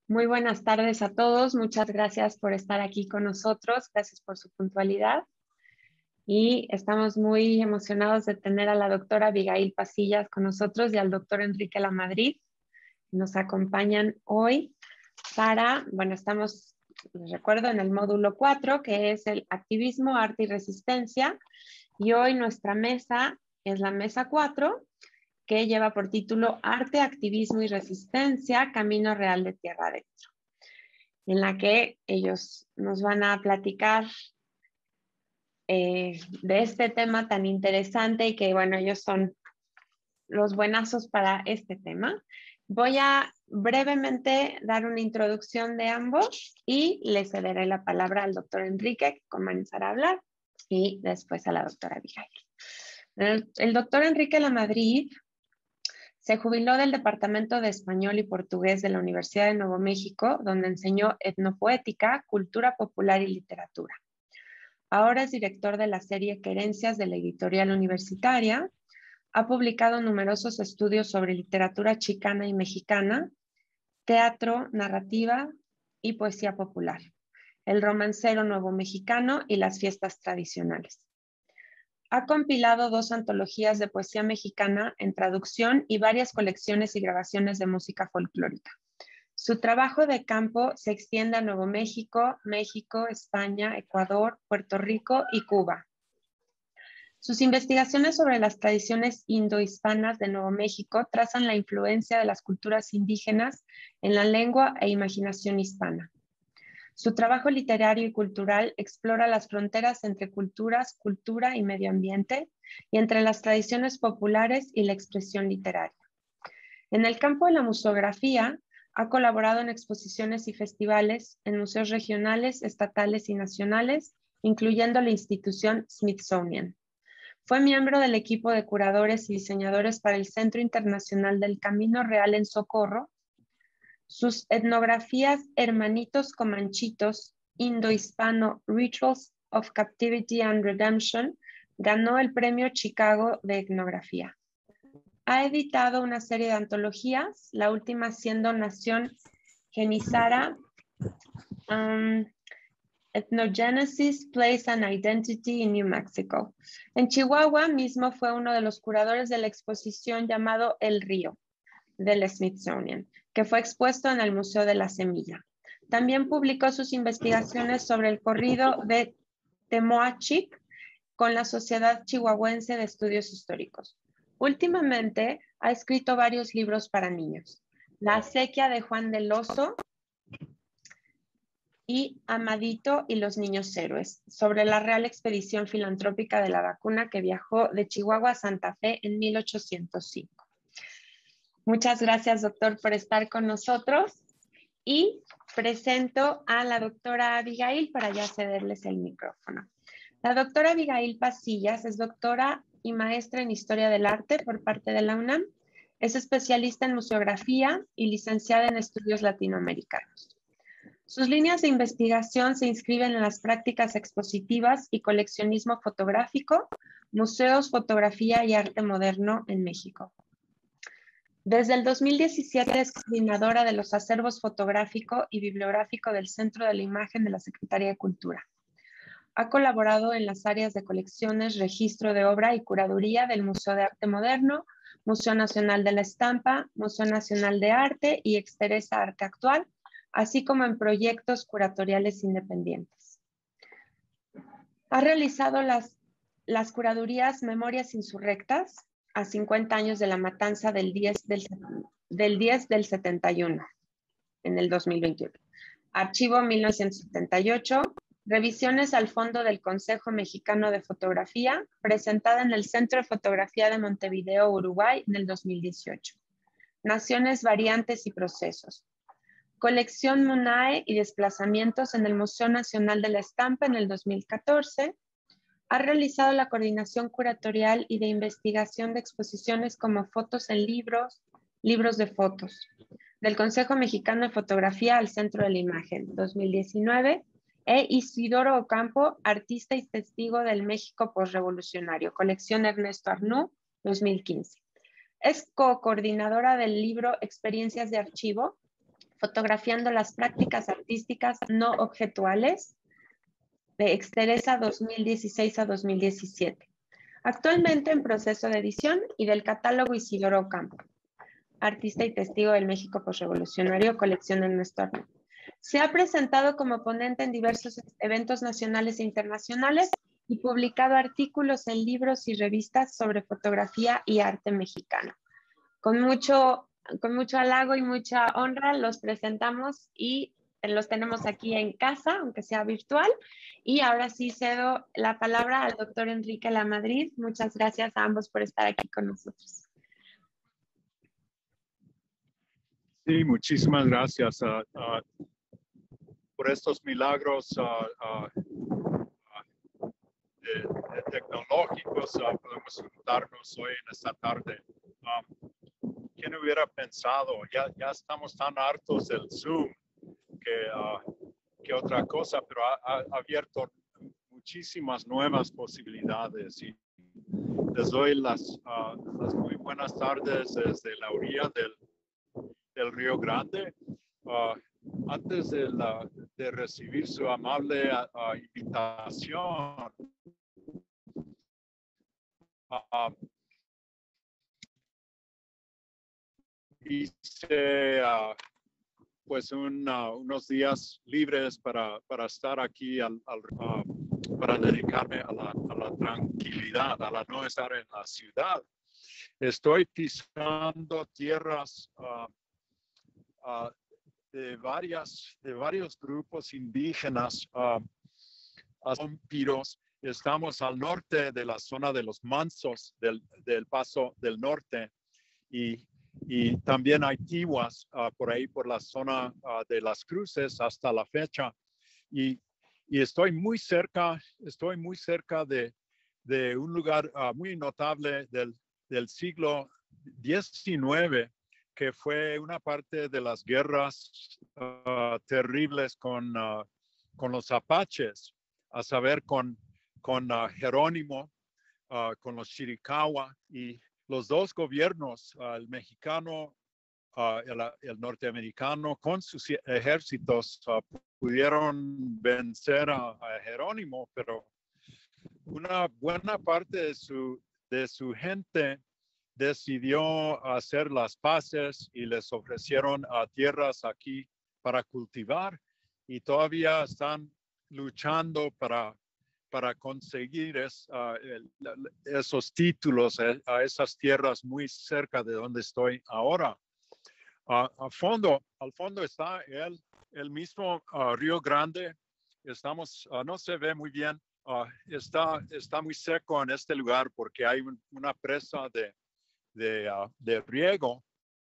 Muy buenas tardes a todos. Muchas gracias por estar aquí con nosotros. Gracias por su puntualidad. Y estamos muy emocionados de tener a la doctora Abigail Pasillas con nosotros y al doctor Enrique Lamadrid. Nos acompañan hoy les recuerdo, en el módulo 4, que es el activismo, arte y resistencia. Y hoy nuestra mesa es la mesa 4, que lleva por título Arte, Activismo y Resistencia, Camino Real de Tierra Adentro, en la que ellos nos van a platicar de este tema tan interesante y que, bueno, ellos son los buenazos para este tema. Voy a brevemente dar una introducción de ambos y le cederé la palabra al doctor Enrique, que comenzará a hablar, y después a la doctora Abigail. El doctor Enrique Lamadrid se jubiló del Departamento de Español y Portugués de la Universidad de Nuevo México, donde enseñó etnopoética, cultura popular y literatura. Ahora es director de la serie Querencias de la Editorial Universitaria. Ha publicado numerosos estudios sobre literatura chicana y mexicana, teatro, narrativa y poesía popular, el romancero nuevo mexicano y las fiestas tradicionales. Ha compilado 2 antologías de poesía mexicana en traducción y varias colecciones y grabaciones de música folclórica. Su trabajo de campo se extiende a Nuevo México, México, España, Ecuador, Puerto Rico y Cuba. Sus investigaciones sobre las tradiciones indohispanas de Nuevo México trazan la influencia de las culturas indígenas en la lengua e imaginación hispana. Su trabajo literario y cultural explora las fronteras entre culturas, cultura y medio ambiente, y entre las tradiciones populares y la expresión literaria. En el campo de la museografía, ha colaborado en exposiciones y festivales en museos regionales, estatales y nacionales, incluyendo la institución Smithsonian. Fue miembro del equipo de curadores y diseñadores para el Centro Internacional del Camino Real en Socorro. Sus etnografías Hermanitos Comanchitos, Indo-Hispano, Rituals of Captivity and Redemption, ganó el Premio Chicago de Etnografía. Ha editado una serie de antologías, la última siendo Nación Genízara, Ethnogenesis, Place and Identity in New Mexico. En Chihuahua mismo fue uno de los curadores de la exposición llamado El Río, del Smithsonian, que fue expuesto en el Museo de la Semilla. También publicó sus investigaciones sobre el corrido de Temoachic con la Sociedad Chihuahuense de Estudios Históricos. Últimamente ha escrito varios libros para niños: La acequia de Juan del Oso y Amadito y los Niños Héroes, sobre la Real Expedición Filantrópica de la Vacuna que viajó de Chihuahua a Santa Fe en 1805. Muchas gracias, doctor, por estar con nosotros, y presento a la doctora Abigail para ya cederles el micrófono. La doctora Abigail Pasillas es doctora y maestra en Historia del Arte por parte de la UNAM. Es especialista en museografía y licenciada en estudios latinoamericanos. Sus líneas de investigación se inscriben en las prácticas expositivas y coleccionismo fotográfico, museos, fotografía y arte moderno en México. Desde el 2017 es coordinadora de los acervos fotográfico y bibliográfico del Centro de la Imagen de la Secretaría de Cultura. Ha colaborado en las áreas de colecciones, registro de obra y curaduría del Museo de Arte Moderno, Museo Nacional de la Estampa, Museo Nacional de Arte y Exteresa Arte Actual, así como en proyectos curatoriales independientes. Ha realizado las curadurías Memorias Insurrectas a 50 años de la matanza del 10 del 71 en el 2021. Archivo 1978, revisiones al fondo del Consejo Mexicano de Fotografía, presentada en el Centro de Fotografía de Montevideo, Uruguay, en el 2018. Naciones, variantes y procesos. Colección Munae y desplazamientos en el Museo Nacional de la Estampa en el 2014. Ha realizado la coordinación curatorial y de investigación de exposiciones como Fotos en Libros, Libros de Fotos, del Consejo Mexicano de Fotografía al Centro de la Imagen, 2019, e Isidoro Ocampo, artista y testigo del México postrevolucionario, colección Ernesto Arnoux, 2015. Es co-coordinadora del libro Experiencias de Archivo, fotografiando las prácticas artísticas no objetuales de Exteresa 2016 a 2017. Actualmente en proceso de edición y del catálogo Isidoro Ocampo, artista y testigo del México postrevolucionario, colección Ernesto Arnaud. Se ha presentado como ponente en diversos eventos nacionales e internacionales y publicado artículos en libros y revistas sobre fotografía y arte mexicano. Con mucho halago y mucha honra los presentamos y los tenemos aquí en casa, aunque sea virtual. Y ahora sí cedo la palabra al doctor Enrique Lamadrid. Muchas gracias a ambos por estar aquí con nosotros. Sí, muchísimas gracias por estos milagros tecnológicos. Podemos juntarnos hoy en esta tarde. ¿Quién hubiera pensado? Ya estamos tan hartos del Zoom que otra cosa, pero ha abierto muchísimas nuevas posibilidades. Y les doy las muy buenas tardes desde la orilla del Río Grande. Antes de recibir su amable invitación, hice pues unos días libres para estar aquí para dedicarme a la tranquilidad, a la no estar en la ciudad. Estoy pisando tierras de varios grupos indígenas, son piros. Estamos al norte de la zona de los Mansos del Paso del Norte y también hay tihuas por ahí por la zona de las Cruces hasta la fecha. Y estoy muy cerca de un lugar muy notable del siglo XIX, que fue una parte de las guerras terribles con los apaches, a saber con Jerónimo, con los Chiricahua, y los dos gobiernos, el mexicano, el norteamericano, con sus ejércitos pudieron vencer a Jerónimo, pero una buena parte de su gente decidió hacer las paces y les ofrecieron tierras aquí para cultivar, y todavía están luchando para conseguir esos títulos a esas tierras muy cerca de donde estoy ahora. Al fondo está el mismo Río Grande. No se ve muy bien. Está muy seco en este lugar porque hay una presa de riego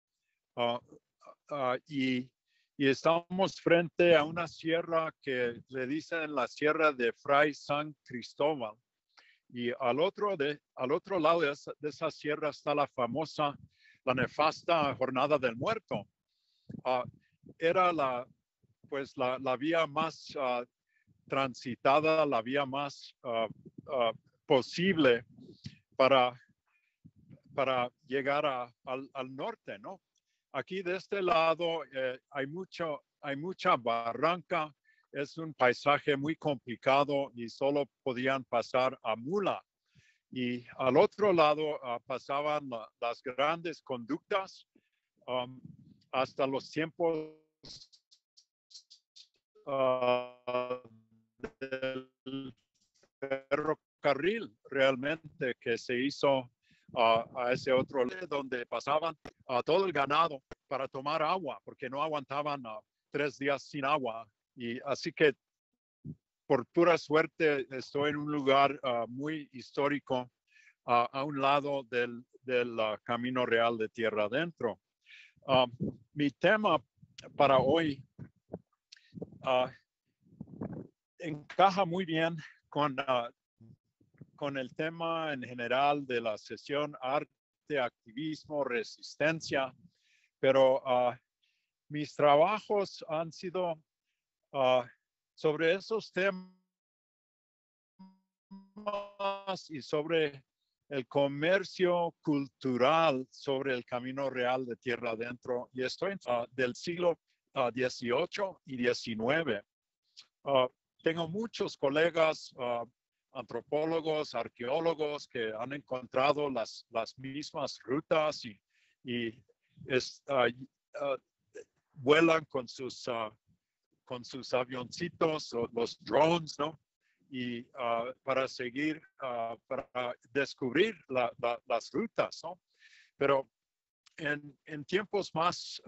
y estamos frente a una sierra que le dicen la Sierra de Fray San Cristóbal, y al otro lado de esa sierra está la nefasta Jornada del Muerto. Era la vía más transitada, la vía más posible para llegar al norte, ¿no? Aquí de este lado hay mucha barranca, es un paisaje muy complicado y solo podían pasar a mula. Y al otro lado pasaban las grandes conductas hasta los tiempos del ferrocarril realmente que se hizo a ese otro lado donde pasaban todo el ganado para tomar agua porque no aguantaban 3 días sin agua, y así que por pura suerte estoy en un lugar muy histórico a un lado del Camino Real de Tierra Adentro. Mi tema para hoy encaja muy bien con el tema en general de la sesión arte, activismo, resistencia, pero mis trabajos han sido sobre esos temas y sobre el comercio cultural sobre el Camino Real de Tierra Adentro, y estoy del siglo 18 y 19. Tengo muchos colegas antropólogos, arqueólogos que han encontrado las mismas rutas y vuelan con sus avioncitos, o los drones, ¿no? Y para seguir, para descubrir las rutas, ¿no? Pero en tiempos más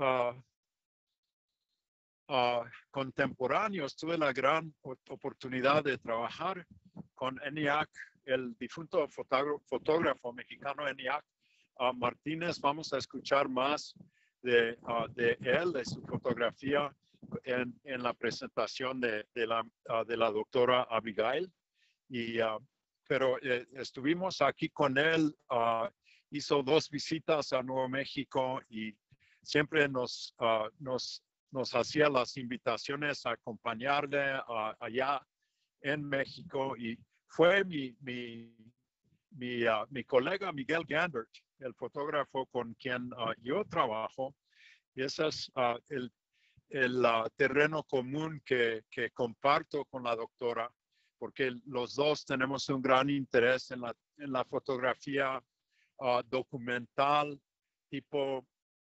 contemporáneos tuve la gran oportunidad de trabajar con ENIAC, el difunto fotógrafo mexicano ENIAC Martínez. Vamos a escuchar más de él, de su fotografía en la presentación de la doctora Abigail. Pero estuvimos aquí con él, hizo 2 visitas a Nuevo México y siempre nos hacía las invitaciones a acompañarle allá en México, y fue mi colega Miguel Gambert, el fotógrafo con quien yo trabajo, y ese es el terreno común que comparto con la doctora, porque los dos tenemos un gran interés en la fotografía documental, tipo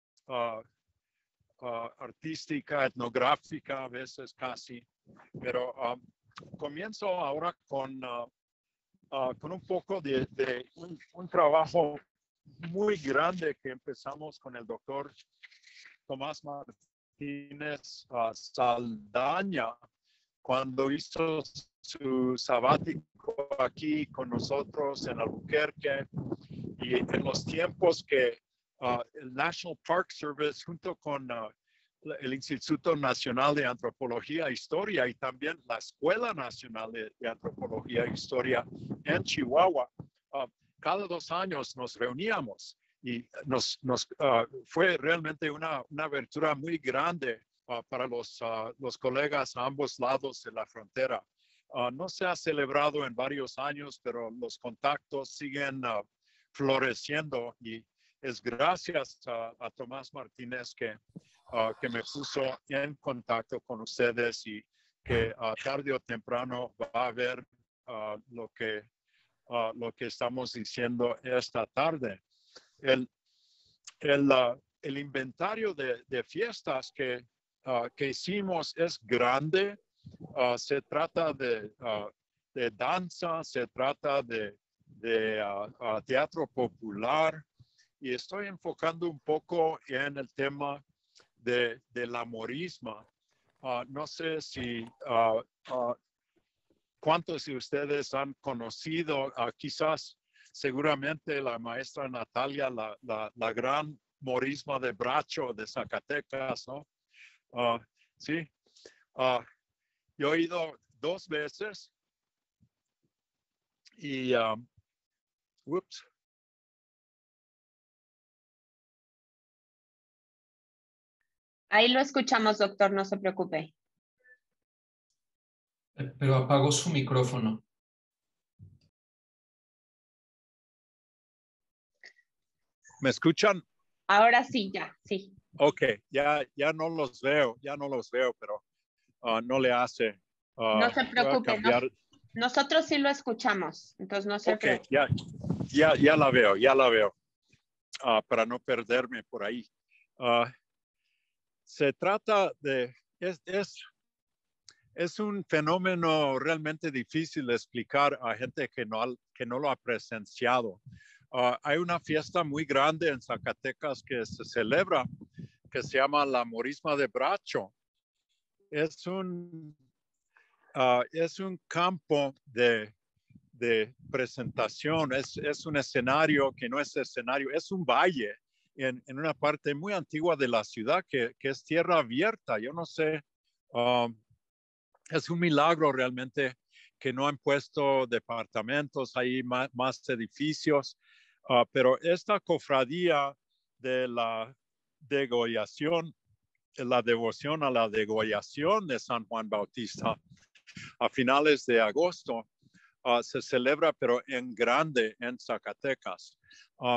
artística, etnográfica, a veces casi. Pero comienzo ahora con un poco de un trabajo muy grande que empezamos con el doctor Tomás Martínez Saldaña cuando hizo su sabático aquí con nosotros en Albuquerque, y en los tiempos que el National Park Service junto con el Instituto Nacional de Antropología e Historia y también la Escuela Nacional de Antropología e Historia en Chihuahua, cada 2 años nos reuníamos, y fue realmente una abertura muy grande para los colegas a ambos lados de la frontera. No se ha celebrado en varios años, pero los contactos siguen floreciendo, y es gracias a Tomás Martínez que me puso en contacto con ustedes, y que tarde o temprano va a ver lo que estamos diciendo esta tarde. El inventario de fiestas que hicimos es grande. Se trata de danza, se trata de teatro popular, y estoy enfocando un poco en el tema de la morisma. No sé si cuántos de ustedes han conocido, quizás seguramente la maestra Natalia, la gran morisma de Bracho de Zacatecas, ¿no? Sí. Yo he ido 2 veces y Ahí lo escuchamos, doctor, no se preocupe. Pero apagó su micrófono. ¿Me escuchan? Ahora sí, ya, sí. Ok, ya no los veo, pero no le hace. No se preocupe, cambiar. nosotros sí lo escuchamos, entonces no se preocupe. Ya la veo, para no perderme por ahí. Se trata de, es un fenómeno realmente difícil de explicar a gente que no lo ha presenciado. Hay una fiesta muy grande en Zacatecas que se celebra, que se llama la Morisma de Bracho. Es un campo de presentación, es un escenario que no es escenario, es un valle en una parte muy antigua de la ciudad que es tierra abierta. Yo no sé, es un milagro realmente que no han puesto departamentos ahí, más edificios, pero esta cofradía de la degollación, la devoción a la degollación de San Juan Bautista a finales de agosto, se celebra, pero en grande en Zacatecas.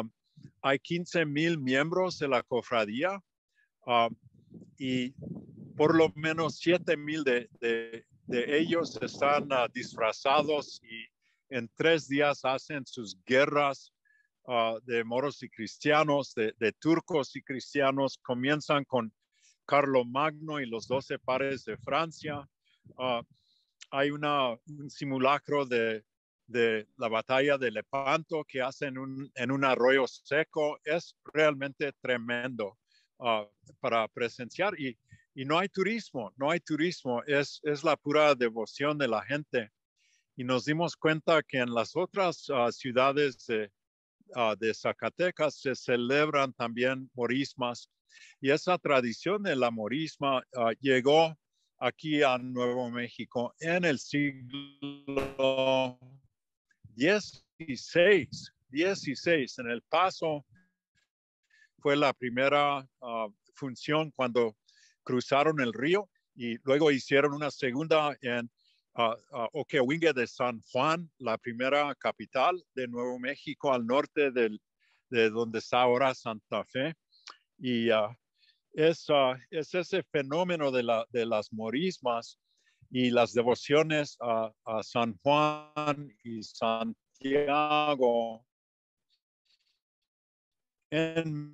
Hay 15,000 miembros de la cofradía, y por lo menos 7,000 de ellos están disfrazados y en 3 días hacen sus guerras de moros y cristianos, de turcos y cristianos. Comienzan con Carlomagno y los 12 pares de Francia. Hay un simulacro de la batalla de Lepanto que hacen en un arroyo seco. Es realmente tremendo para presenciar y no hay turismo, es la pura devoción de la gente. Y nos dimos cuenta que en las otras ciudades de Zacatecas se celebran también morismas y esa tradición de la morisma llegó aquí a Nuevo México en el siglo XVI. En El Paso fue la primera función cuando cruzaron el río y luego hicieron una segunda en Oquehuingue de San Juan, la primera capital de Nuevo México al norte de donde está ahora Santa Fe. Y es ese fenómeno de las morismas y las devociones a San Juan y Santiago en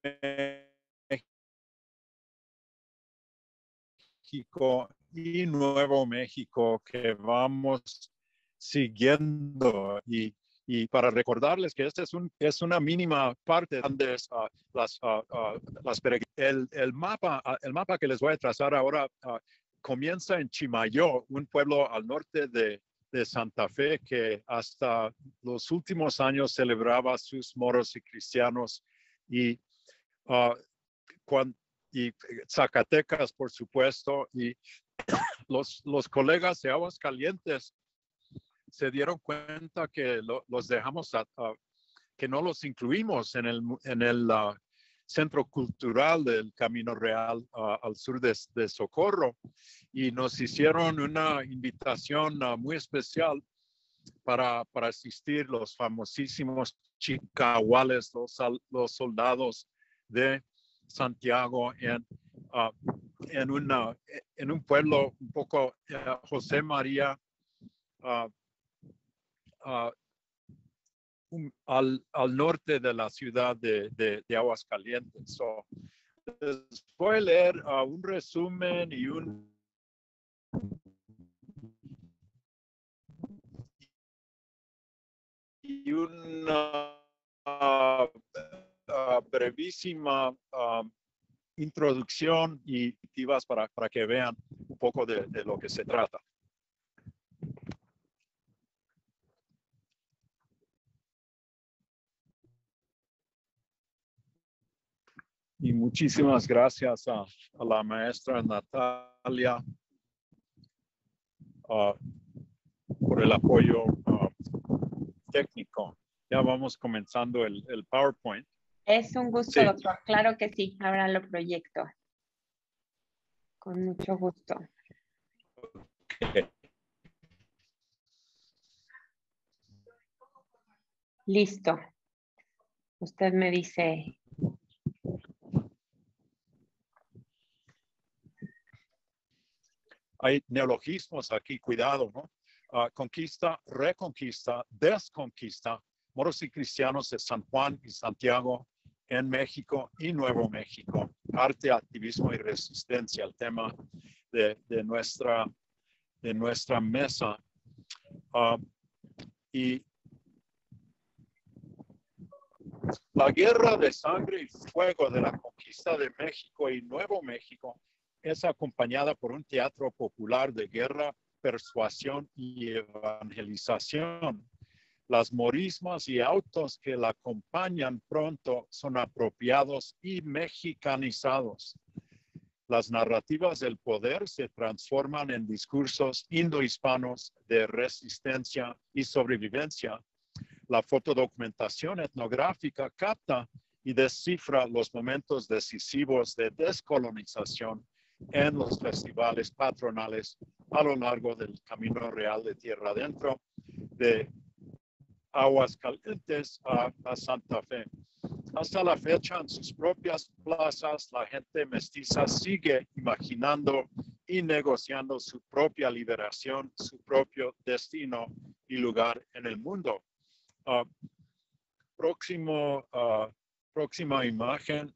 México y Nuevo México que vamos siguiendo y para recordarles que esta es una mínima parte de el mapa que les voy a trazar ahora comienza en Chimayó, un pueblo al norte de Santa Fe que hasta los últimos años celebraba sus moros y cristianos y y Zacatecas, por supuesto, y los colegas de Aguascalientes se dieron cuenta que los dejamos, que no los incluimos en el Centro Cultural del Camino Real al sur de Socorro y nos hicieron una invitación muy especial para asistir los famosísimos chicahuales, los soldados de Santiago en un pueblo un poco José María al norte de la ciudad de Aguascalientes. So, les voy a leer un resumen y una brevísima introducción y activas para que vean un poco de lo que se trata. Y muchísimas gracias a la maestra Natalia por el apoyo técnico. Ya vamos comenzando el PowerPoint. Es un gusto, sí. Doctor. Claro que sí. Ahora lo proyecto. Con mucho gusto. Okay. Listo. Usted me dice. Hay neologismos aquí, cuidado, ¿no? Conquista, reconquista, desconquista, moros y cristianos de San Juan y Santiago en México y Nuevo México. Arte, activismo y resistencia, el tema de nuestra mesa. Y la guerra de sangre y fuego de la conquista de México y Nuevo México es acompañada por un teatro popular de guerra, persuasión y evangelización. Las morismas y autos que la acompañan pronto son apropiados y mexicanizados. Las narrativas del poder se transforman en discursos indohispanos de resistencia y sobrevivencia. La fotodocumentación etnográfica capta y descifra los momentos decisivos de descolonización en los festivales patronales a lo largo del Camino Real de Tierra Adentro, de Aguascalientes a Santa Fe. hasta la fecha en sus propias plazas la gente mestiza sigue imaginando y negociando su propia liberación, su propio destino y lugar en el mundo. Próxima imagen.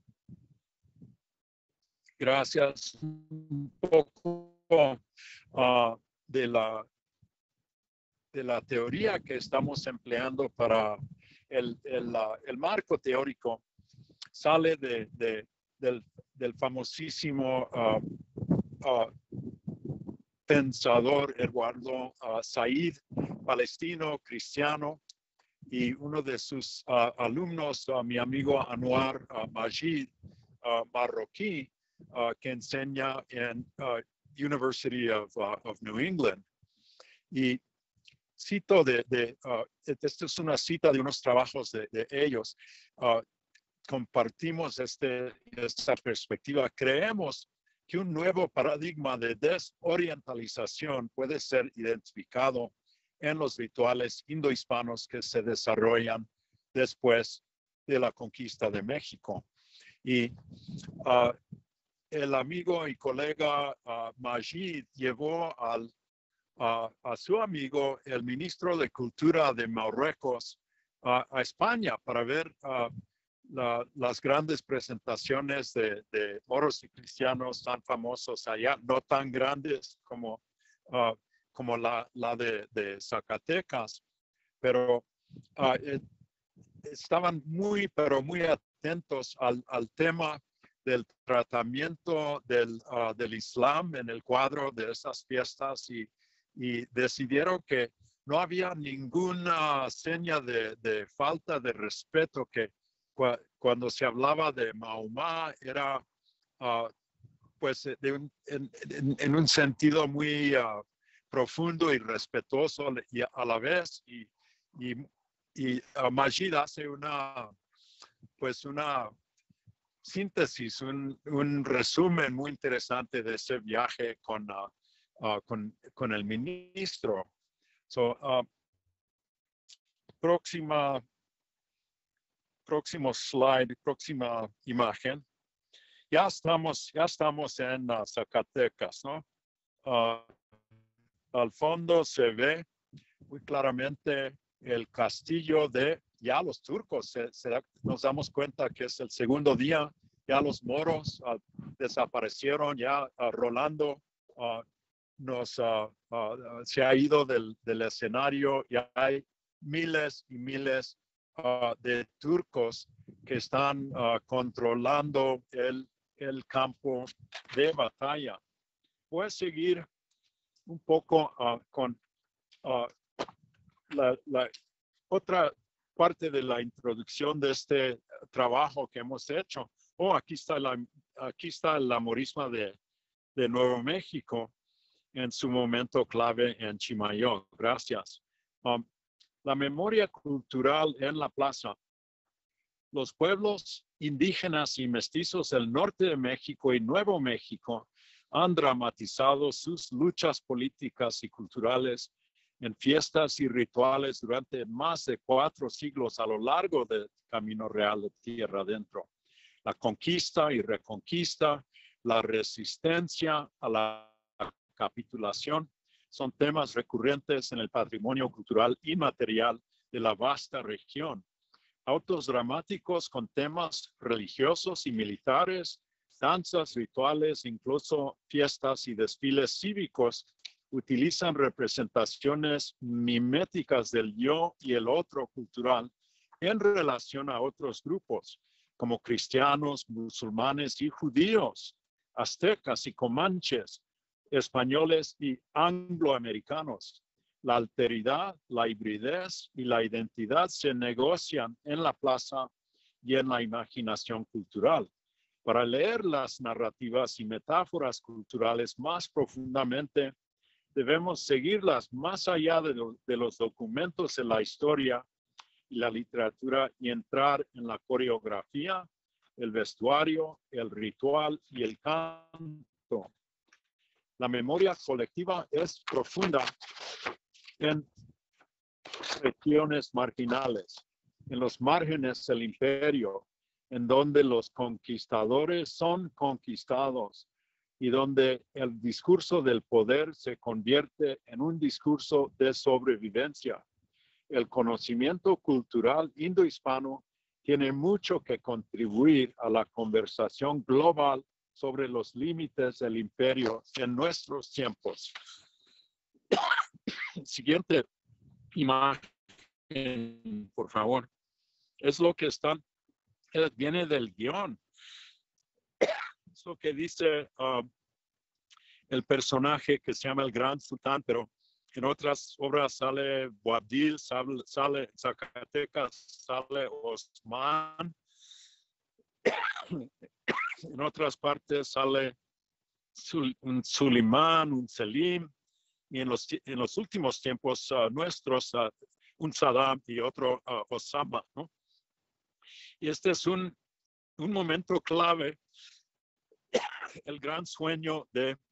Gracias. Un poco de la teoría que estamos empleando para el marco teórico sale del famosísimo pensador Eduardo Said, palestino, cristiano, y uno de sus alumnos, mi amigo Anwar Majid, marroquí, que enseña en University of New England. Y cito esta es una cita de unos trabajos de ellos. Compartimos esta perspectiva. Creemos que un nuevo paradigma de desorientalización puede ser identificado en los rituales indohispanos que se desarrollan después de la conquista de México. Y el amigo y colega Majid llevó a su amigo, el ministro de Cultura de Marruecos, a España para ver las grandes presentaciones de moros y cristianos tan famosos allá, no tan grandes como la de Zacatecas, pero estaban muy atentos al tema del tratamiento del Islam en el cuadro de esas fiestas y decidieron que no había ninguna seña de falta de respeto, que cuando se hablaba de Mahoma era pues en un sentido muy profundo y respetuoso y a la vez, y Majid hace una síntesis, un resumen muy interesante de ese viaje con el ministro. Próximo slide, próxima imagen. Ya estamos en Zacatecas, ¿no? Al fondo se ve muy claramente el castillo de ya los turcos. Nos damos cuenta que es el segundo día, ya los moros desaparecieron, ya Rolando se ha ido del escenario, y hay miles y miles de turcos que están controlando el campo de batalla. Voy a seguir un poco con la otra parte de la introducción de este trabajo que hemos hecho. Aquí está el amorismo de Nuevo México en su momento clave en Chimayo. Gracias. La memoria cultural en la plaza. Los pueblos indígenas y mestizos del norte de México y Nuevo México han dramatizado sus luchas políticas y culturales en fiestas y rituales durante más de 4 siglos a lo largo del Camino Real de Tierra Adentro. La conquista y reconquista, la resistencia a la capitulación son temas recurrentes en el patrimonio cultural inmaterial de la vasta región. Autos dramáticos con temas religiosos y militares, danzas, rituales, incluso fiestas y desfiles cívicos utilizan representaciones miméticas del yo y el otro cultural en relación a otros grupos, como cristianos, musulmanes y judíos, aztecas y comanches, españoles y angloamericanos. La alteridad, la hibridez y la identidad se negocian en la plaza y en la imaginación cultural. Para leer las narrativas y metáforas culturales más profundamente, debemos seguirlas más allá de los documentos de la historia y la literatura y entrar en la coreografía, el vestuario, el ritual y el canto. La memoria colectiva es profunda en regiones marginales, en los márgenes del imperio, en donde los conquistadores son conquistados y donde el discurso del poder se convierte en un discurso de sobrevivencia. El conocimiento cultural indohispano tiene mucho que contribuir a la conversación global sobre los límites del imperio en nuestros tiempos. Siguiente imagen, por favor. Es lo que están, viene del guión. Es lo que dice el personaje que se llama el Gran Sultán, pero en otras obras sale Boabdil, sale Zacatecas, sale Osman. En otras partes sale un Sulimán, un Selim, y en los últimos tiempos nuestros, un Saddam y otro Osama, ¿no? Y este es un momento clave, el gran sueño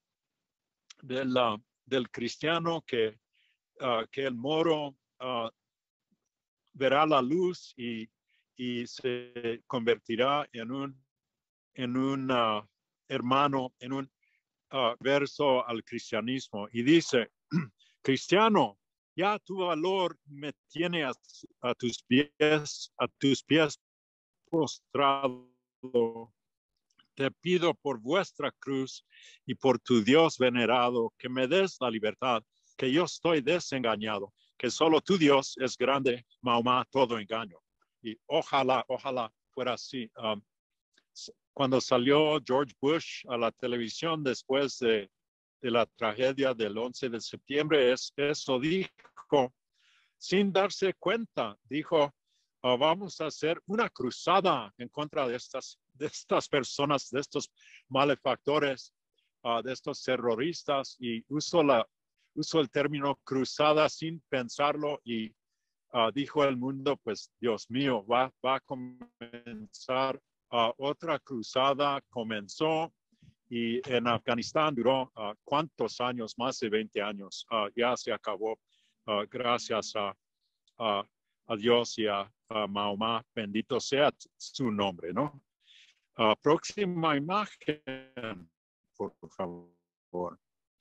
del cristiano que el moro verá la luz y se convertirá en un hermano, en un verso al cristianismo. Y dice, cristiano, ya tu valor me tiene a tus pies postrado. Te pido por vuestra cruz y por tu Dios venerado que me des la libertad, que yo estoy desengañado, que solo tu Dios es grande, Mahoma, todo engaño. Y ojalá fuera así. Cuando salió George Bush a la televisión después de la tragedia del 11 de septiembre, eso dijo, sin darse cuenta, dijo, vamos a hacer una cruzada en contra de estas personas, de estos malefactores, de estos terroristas, y uso el término cruzada sin pensarlo, y dijo el mundo, pues Dios mío, va a comenzar otra cruzada, comenzó, y en Afganistán duró ¿cuántos años? Más de 20 años. Ya se acabó gracias a Dios y a Mahoma, bendito sea su nombre, ¿no? Próxima imagen, por favor.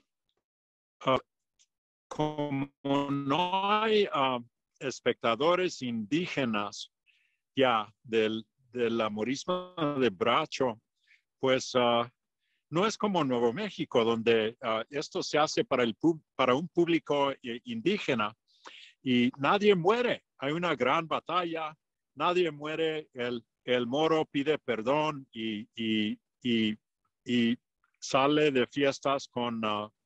Como no hay espectadores indígenas ya del amorismo de Bracho, pues no es como Nuevo México, donde esto se hace para un público indígena y nadie muere. Hay una gran batalla, nadie muere, el moro pide perdón y sale de fiestas con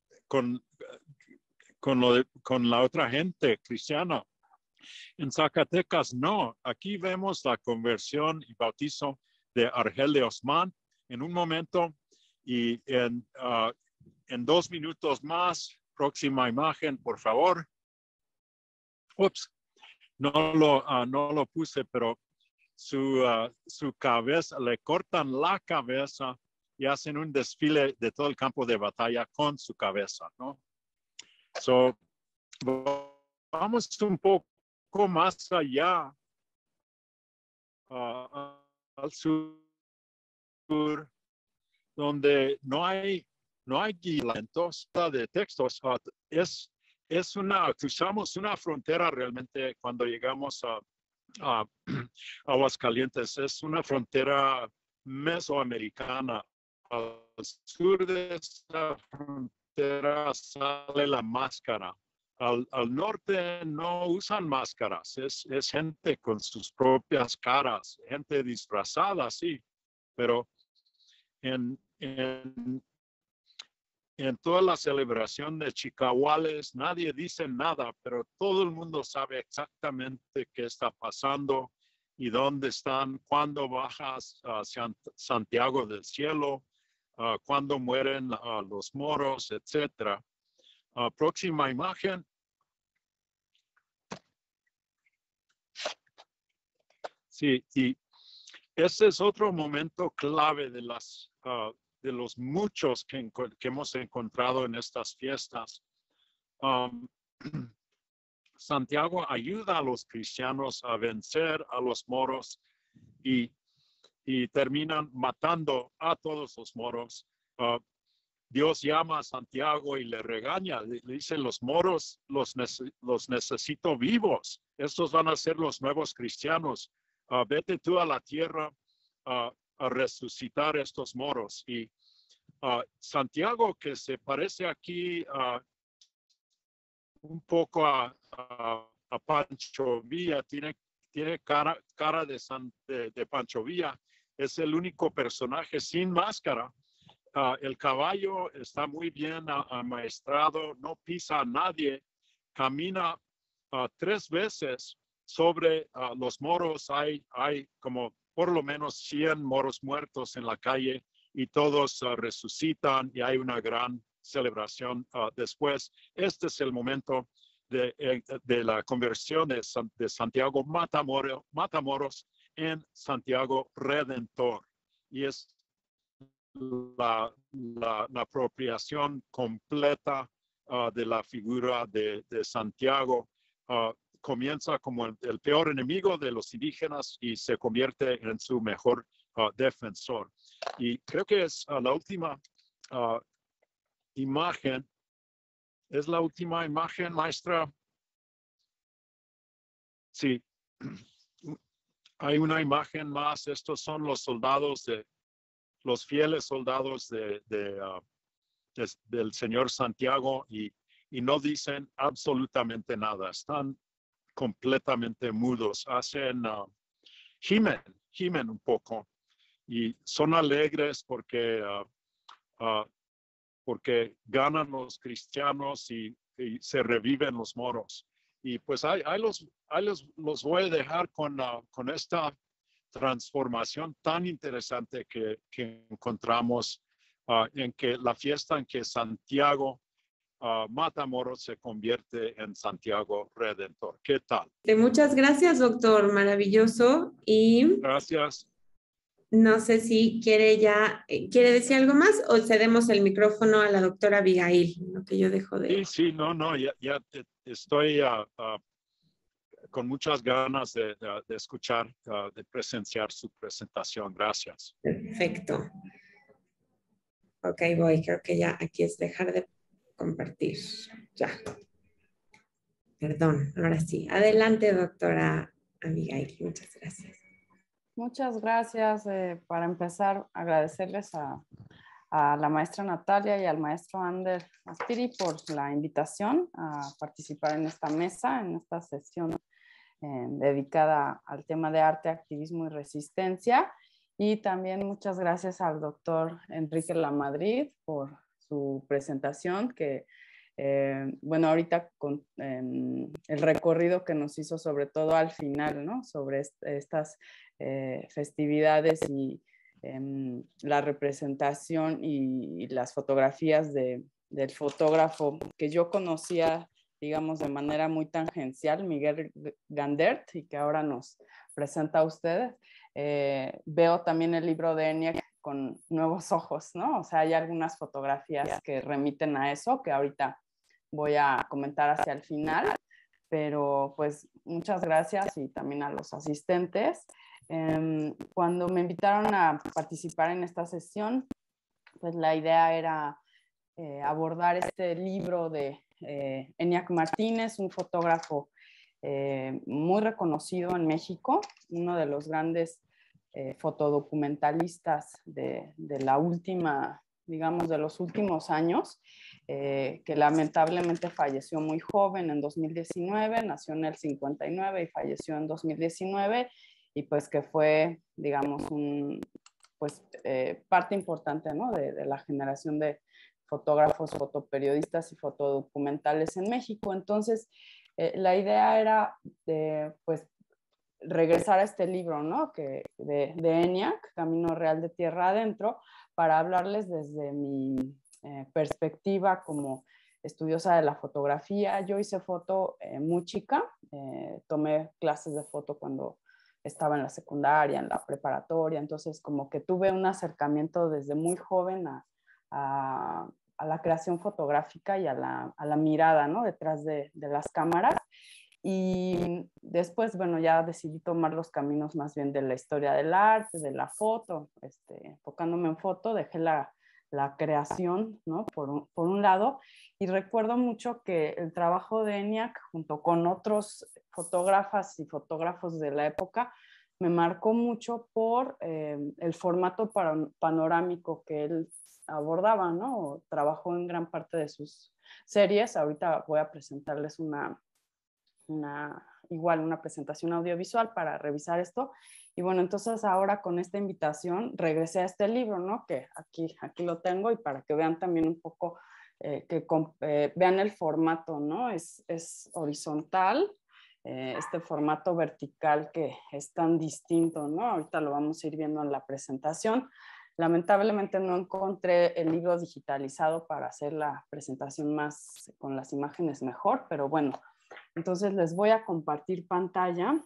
la otra gente cristiana. En Zacatecas no, aquí vemos la conversión y bautizo de Argel de Osman en un momento, y en 2 minutos más, próxima imagen, por favor. Ups, no lo puse, pero su cabeza, le cortan la cabeza y hacen un desfile de todo el campo de batalla con su cabeza, ¿no? So, vamos un poco más allá, al sur, donde no hay guiamentos de textos. Cruzamos una frontera realmente cuando llegamos a Aguascalientes. Es una frontera mesoamericana. Al sur de esta frontera sale la máscara. Al norte no usan máscaras, es gente con sus propias caras, gente disfrazada, sí, pero en toda la celebración de Chicahuales nadie dice nada, pero todo el mundo sabe exactamente qué está pasando y dónde están, cuándo bajas hacia Santiago del Cielo, cuándo mueren los moros, etc. Próxima imagen. Sí, y ese es otro momento clave de los muchos que hemos encontrado en estas fiestas. Santiago ayuda a los cristianos a vencer a los moros y y terminan matando a todos los moros. Dios llama a Santiago y le regaña, le dice, los moros los necesito vivos, estos van a ser los nuevos cristianos, vete tú a la tierra a resucitar estos moros. Y Santiago, que se parece aquí un poco a Pancho Villa, tiene cara de Pancho Villa, es el único personaje sin máscara. El caballo está muy bien amaestrado, no pisa a nadie, camina 3 veces sobre los moros. Hay como por lo menos 100 moros muertos en la calle y todos resucitan y hay una gran celebración después. Este es el momento de la conversión de Santiago Matamoros en Santiago Redentor. Y es la apropiación completa de la figura de Santiago. Comienza como el peor enemigo de los indígenas y se convierte en su mejor defensor. Y creo que es la última imagen. ¿Es la última imagen, maestra? Sí. Hay una imagen más. Estos son los soldados los fieles soldados del señor Santiago y no dicen absolutamente nada. Están completamente mudos. Hacen, gimen un poco y son alegres porque ganan los cristianos y se reviven los moros. Y pues ahí los voy a dejar con esta transformación tan interesante que encontramos en que la fiesta en que Santiago Matamoros se convierte en Santiago Redentor. ¿Qué tal? Muchas gracias, doctor. Maravilloso. Y Gracias. no sé si quiere decir algo más o cedemos el micrófono a la doctora Abigail, lo que yo dejo de... Sí, no, ya estoy con muchas ganas de escuchar, de presenciar su presentación. Gracias. Perfecto. Ok, creo que ya aquí es dejar de compartir. Ya. Perdón, ahora sí. Adelante, doctora Abigail. Muchas gracias. Muchas gracias. Para empezar, agradecerles a la maestra Natalia y al maestro Ander Aspiri por la invitación a participar en esta mesa, en esta sesión dedicada al tema de arte, activismo y resistencia. Y también muchas gracias al doctor Enrique Lamadrid por su presentación, que bueno, ahorita con el recorrido que nos hizo, sobre todo al final, ¿no? Sobre estas festividades y la representación y las fotografías del fotógrafo que yo conocía, digamos, de manera muy tangencial, Miguel Gandert, y que ahora nos presenta a ustedes. Veo también el libro de ENIAC con nuevos ojos, ¿no? O sea, hay algunas fotografías que remiten a eso, que ahorita voy a comentar hacia el final, pero pues muchas gracias y también a los asistentes. Cuando me invitaron a participar en esta sesión, pues la idea era abordar este libro de ENIAC Martínez, un fotógrafo muy reconocido en México, uno de los grandes fotodocumentalistas de la última, digamos, de los últimos años, que lamentablemente falleció muy joven en 2019, nació en el 59 y falleció en 2019, y pues que fue, digamos, parte importante, ¿no? de la generación de fotógrafos, fotoperiodistas y fotodocumentales en México. Entonces, la idea era pues regresar a este libro, ¿no? de ENIAC, Camino Real de Tierra Adentro, para hablarles desde mi perspectiva como estudiosa de la fotografía. Yo hice foto muy chica, tomé clases de foto cuando estaba en la secundaria, en la preparatoria, entonces como que tuve un acercamiento desde muy joven a la creación fotográfica y a la mirada, ¿no? Detrás de las cámaras. Y después, bueno, ya decidí tomar los caminos más bien de la historia del arte, de la foto, enfocándome en foto, dejé la creación, ¿no? Por un lado, y recuerdo mucho que el trabajo de ENIAC, junto con otros fotógrafas y fotógrafos de la época, me marcó mucho por el formato panorámico que él abordaba, ¿no? Trabajó en gran parte de sus series. Ahorita voy a presentarles igual una presentación audiovisual para revisar esto. Y bueno, entonces ahora con esta invitación regresé a este libro, ¿no? Que aquí lo tengo, y para que vean también un poco, vean el formato, ¿no? Es horizontal, este formato vertical que es tan distinto, ¿no? Ahorita lo vamos a ir viendo en la presentación. Lamentablemente no encontré el libro digitalizado para hacer la presentación más con las imágenes mejor, pero bueno, entonces les voy a compartir pantalla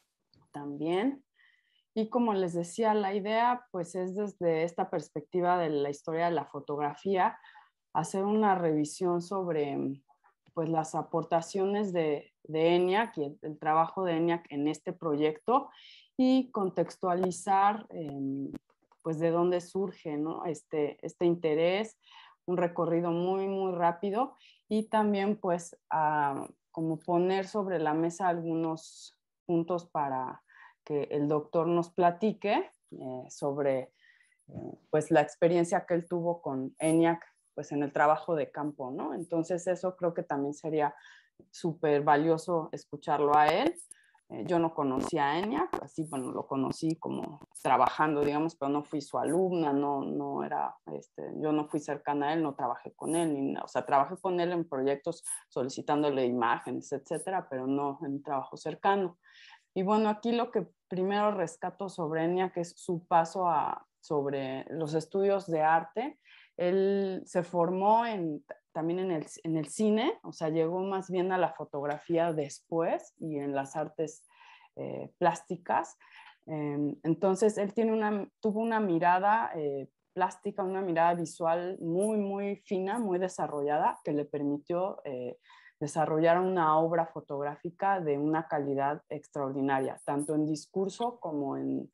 también. Y como les decía, la idea pues es desde esta perspectiva de la historia de la fotografía, hacer una revisión sobre pues las aportaciones de ENIAC y el trabajo de ENIAC en este proyecto, y contextualizar pues de dónde surge, ¿no? este interés, un recorrido muy, muy rápido, y también pues como poner sobre la mesa algunos puntos para que el doctor nos platique sobre pues la experiencia que él tuvo con ENIAC pues en el trabajo de campo, ¿no? Entonces eso creo que también sería súper valioso escucharlo a él. Yo no conocía a ENIAC, así, bueno, lo conocí como trabajando, digamos, pero no fui su alumna, no era, yo no fui cercana a él, no trabajé con él, o sea, trabajé con él en proyectos solicitándole imágenes, etcétera, pero no en trabajo cercano. Y bueno, aquí lo que primero rescato sobre ENIAC es su paso sobre los estudios de arte. Él se formó también en el cine, o sea, llegó más bien a la fotografía después y en las artes plásticas. Entonces, él tuvo una mirada plástica, una mirada visual muy, muy fina, muy desarrollada, que le permitió desarrollar una obra fotográfica de una calidad extraordinaria, tanto en discurso como en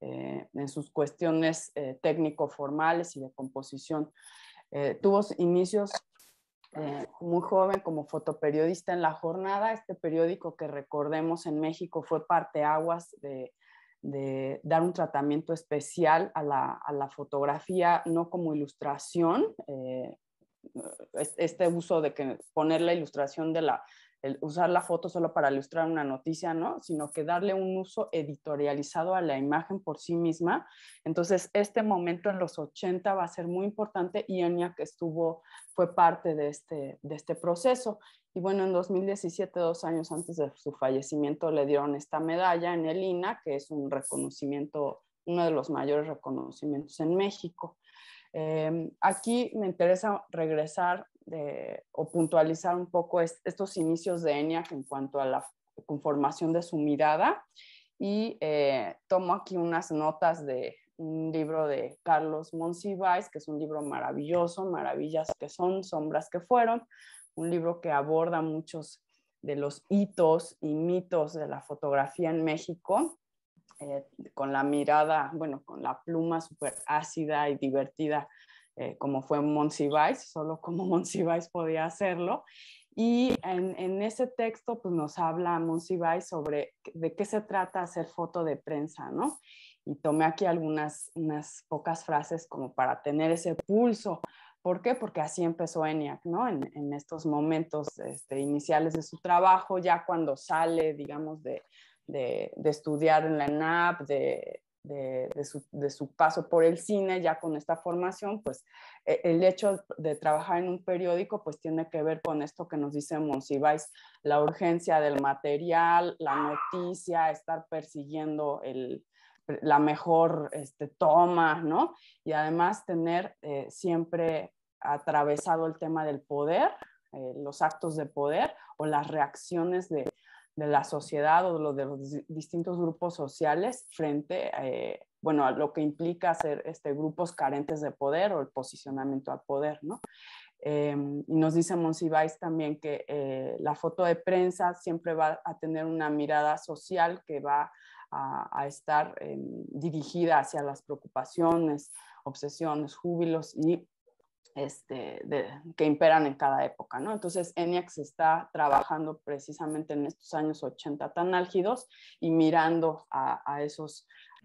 sus cuestiones técnico-formales y de composición. Tuvo inicios muy joven como fotoperiodista en La Jornada, este periódico que recordemos en México fue parteaguas de dar un tratamiento especial a la fotografía, no como ilustración, este uso de que poner la ilustración usar la foto solo para ilustrar una noticia, ¿no? Sino que darle un uso editorializado a la imagen por sí misma. Entonces, este momento en los 80 va a ser muy importante, y ENIAC fue parte de este proceso. Y bueno, en 2017, 2 años antes de su fallecimiento, le dieron esta medalla en el INAH, que es un reconocimiento, uno de los mayores reconocimientos en México. Aquí me interesa regresar o puntualizar un poco estos inicios de ENIAC en cuanto a la conformación de su mirada, y tomo aquí unas notas de un libro de Carlos Monsiváis, que es un libro maravilloso, Maravillas que son, sombras que fueron, un libro que aborda muchos de los hitos y mitos de la fotografía en México, con la mirada, bueno, con la pluma súper ácida y divertida, como fue Monsiváis, solo como Monsiváis podía hacerlo. Y en ese texto pues nos habla Monsiváis sobre de qué se trata hacer foto de prensa, ¿no? Y tomé aquí unas pocas frases como para tener ese pulso. ¿Por qué? Porque así empezó ENIAC, ¿no? En estos momentos iniciales de su trabajo, ya cuando sale, digamos, de estudiar en la ENAP, de su paso por el cine, ya con esta formación, pues el hecho de trabajar en un periódico pues tiene que ver con esto que nos dice Monsiváis, la urgencia del material, la noticia, estar persiguiendo la mejor toma, ¿no? Y además tener siempre atravesado el tema del poder, los actos de poder o las reacciones de la sociedad o de los distintos grupos sociales frente a lo que implica ser grupos carentes de poder o el posicionamiento al poder, ¿no? Y nos dice Monsiváis también que la foto de prensa siempre va a tener una mirada social que va a estar dirigida hacia las preocupaciones, obsesiones, júbilos y que imperan en cada época, ¿no? Entonces, ENIAC se está trabajando precisamente en estos años 80 tan álgidos y mirando a esos,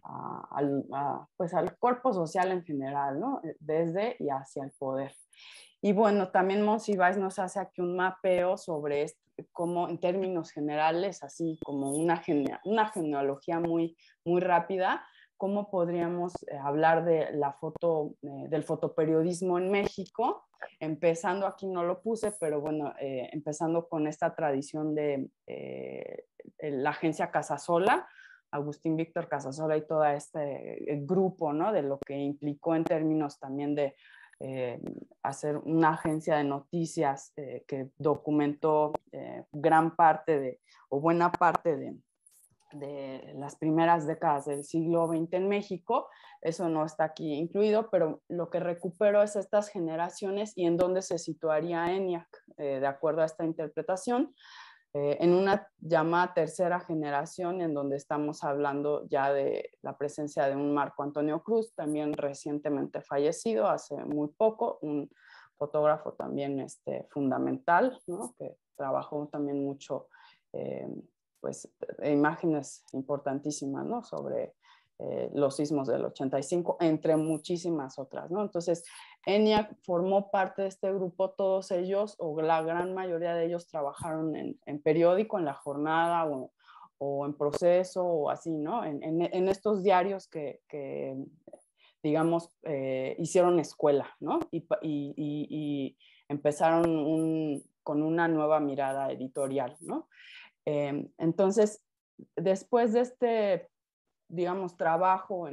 pues al cuerpo social en general, ¿no? Desde y hacia el poder. Y bueno, también Monsiváis nos hace aquí un mapeo sobre cómo en términos generales, así como una genealogía muy, muy rápida, cómo podríamos hablar de del fotoperiodismo en México, empezando, aquí no lo puse, pero bueno, empezando con esta tradición de la agencia Casasola, Agustín Víctor Casasola y todo este grupo, ¿no? De lo que implicó en términos también de hacer una agencia de noticias que documentó gran parte o buena parte de las primeras décadas del siglo XX en México. Eso no está aquí incluido, pero lo que recupero es estas generaciones y en dónde se situaría ENIAC, de acuerdo a esta interpretación, en una llamada tercera generación, en donde estamos hablando ya de la presencia de un Marco Antonio Cruz, también recientemente fallecido, hace muy poco, un fotógrafo también fundamental, ¿no? Que trabajó también mucho pues, imágenes importantísimas, ¿no? Sobre los sismos del 85, entre muchísimas otras, ¿no? Entonces, ENIAC formó parte de este grupo, todos ellos, o la gran mayoría de ellos trabajaron en periódico, en La Jornada, o en Proceso, o así, ¿no? En estos diarios que digamos, hicieron escuela, ¿no? Y empezaron con una nueva mirada editorial, ¿no? Entonces, después de este, digamos, trabajo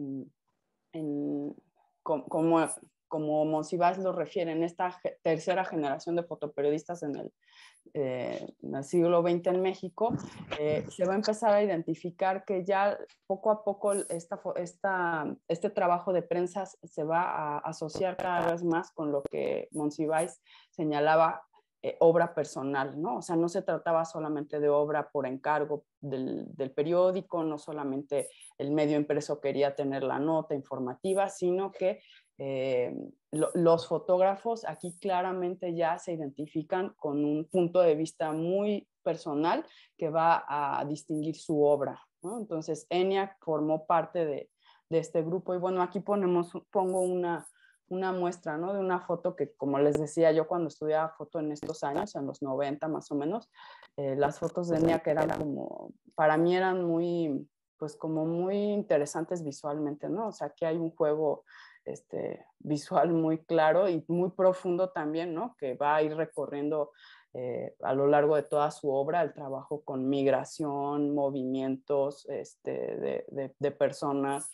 como Monsiváis lo refiere, en esta tercera generación de fotoperiodistas en el siglo XX en México, se va a empezar a identificar que ya poco a poco este trabajo de prensa se va a asociar cada vez más con lo que Monsiváis señalaba obra personal, ¿no? O sea, no se trataba solamente de obra por encargo del periódico, no solamente el medio impreso quería tener la nota informativa, sino que los fotógrafos aquí claramente ya se identifican con un punto de vista muy personal que va a distinguir su obra, ¿no? Entonces, ENIAC formó parte de este grupo y bueno, aquí pongo una muestra, ¿no? De una foto que, como les decía, yo cuando estudiaba foto en estos años, en los 90 más o menos, las fotos de ENIAC eran como, para mí eran muy, pues como muy interesantes visualmente, ¿no? O sea, aquí hay un juego visual muy claro y muy profundo también, ¿no? Que va a ir recorriendo a lo largo de toda su obra el trabajo con migración, movimientos de personas.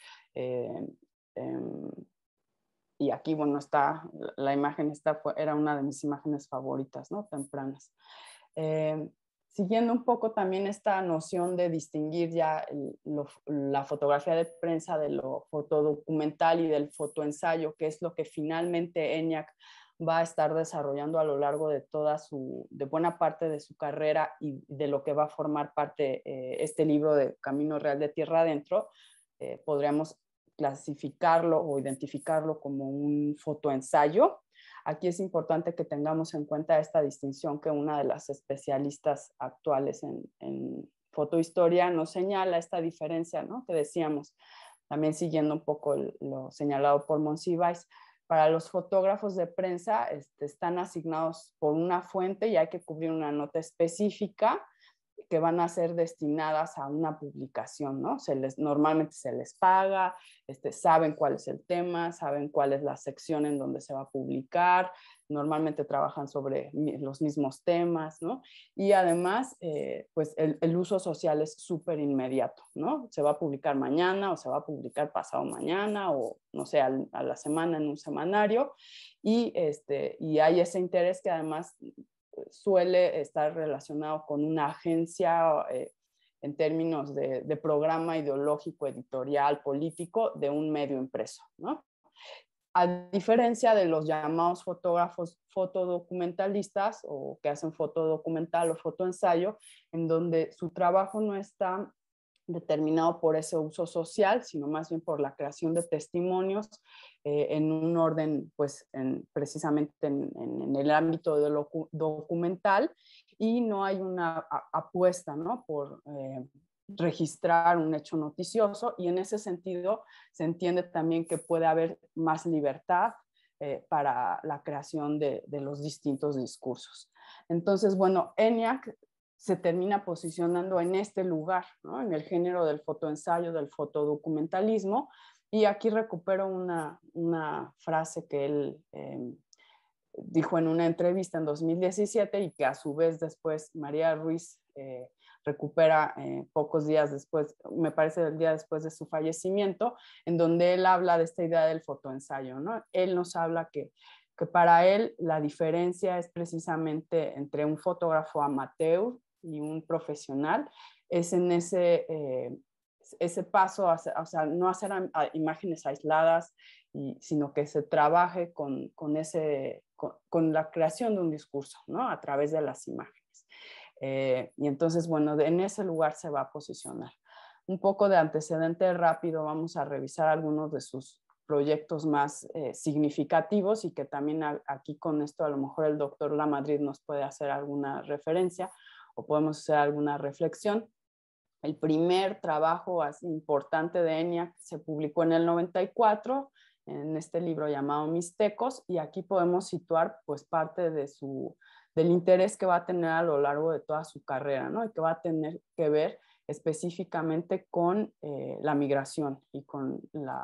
Y aquí, bueno, la imagen era una de mis imágenes favoritas, ¿no? Tempranas. Siguiendo un poco también esta noción de distinguir ya la fotografía de prensa de lo fotodocumental y del fotoensayo, que es lo que finalmente ENIAC va a estar desarrollando a lo largo de de buena parte de su carrera y de lo que va a formar parte este libro de Camino Real de Tierra Adentro, podríamos clasificarlo o identificarlo como un fotoensayo. Aquí es importante que tengamos en cuenta esta distinción que una de las especialistas actuales en fotohistoria nos señala, esta diferencia, ¿no? Que decíamos, también siguiendo un poco lo señalado por Monsiváis. Para los fotógrafos de prensa están asignados por una fuente y hay que cubrir una nota específica que van a ser destinadas a una publicación, ¿no? Normalmente se les paga, saben cuál es el tema, saben cuál es la sección en donde se va a publicar, normalmente trabajan sobre los mismos temas, ¿no? Y además, pues el uso social es súper inmediato, ¿no? Se va a publicar mañana o se va a publicar pasado mañana o, no sé, a la semana en un semanario y hay ese interés que además suele estar relacionado con una agencia en términos de programa ideológico, editorial, político de un medio impreso, ¿no? a diferencia de los llamados fotógrafos fotodocumentalistas o que hacen fotodocumental o fotoensayo, en donde su trabajo no está determinado por ese uso social, sino más bien por la creación de testimonios en un orden, pues, precisamente en el ámbito de lo documental, y no hay una apuesta, ¿no?, por registrar un hecho noticioso, y en ese sentido se entiende también que puede haber más libertad para la creación de los distintos discursos. Entonces, bueno, ENIAC se termina posicionando en este lugar, ¿no?, en el género del fotoensayo, del fotodocumentalismo, y aquí recupero una frase que él dijo en una entrevista en 2017 y que a su vez después María Ruiz recupera pocos días después, me parece el día después de su fallecimiento, en donde él habla de esta idea del fotoensayo, ¿no? Él nos habla que para él la diferencia es precisamente entre un fotógrafo amateur y un profesional, es en ese paso, o sea, no hacer imágenes aisladas, sino que se trabaje con la creación de un discurso, ¿no?, a través de las imágenes. Y entonces, bueno, en ese lugar se va a posicionar. Un poco de antecedente rápido, vamos a revisar algunos de sus proyectos más significativos y que también aquí con esto a lo mejor el doctor Lamadrid nos puede hacer alguna referencia o podemos hacer alguna reflexión. El primer trabajo importante de ENIAC se publicó en el 94 en este libro llamado Mixtecos, y aquí podemos situar pues parte del interés que va a tener a lo largo de toda su carrera, ¿no?, y que va a tener que ver específicamente con la migración y con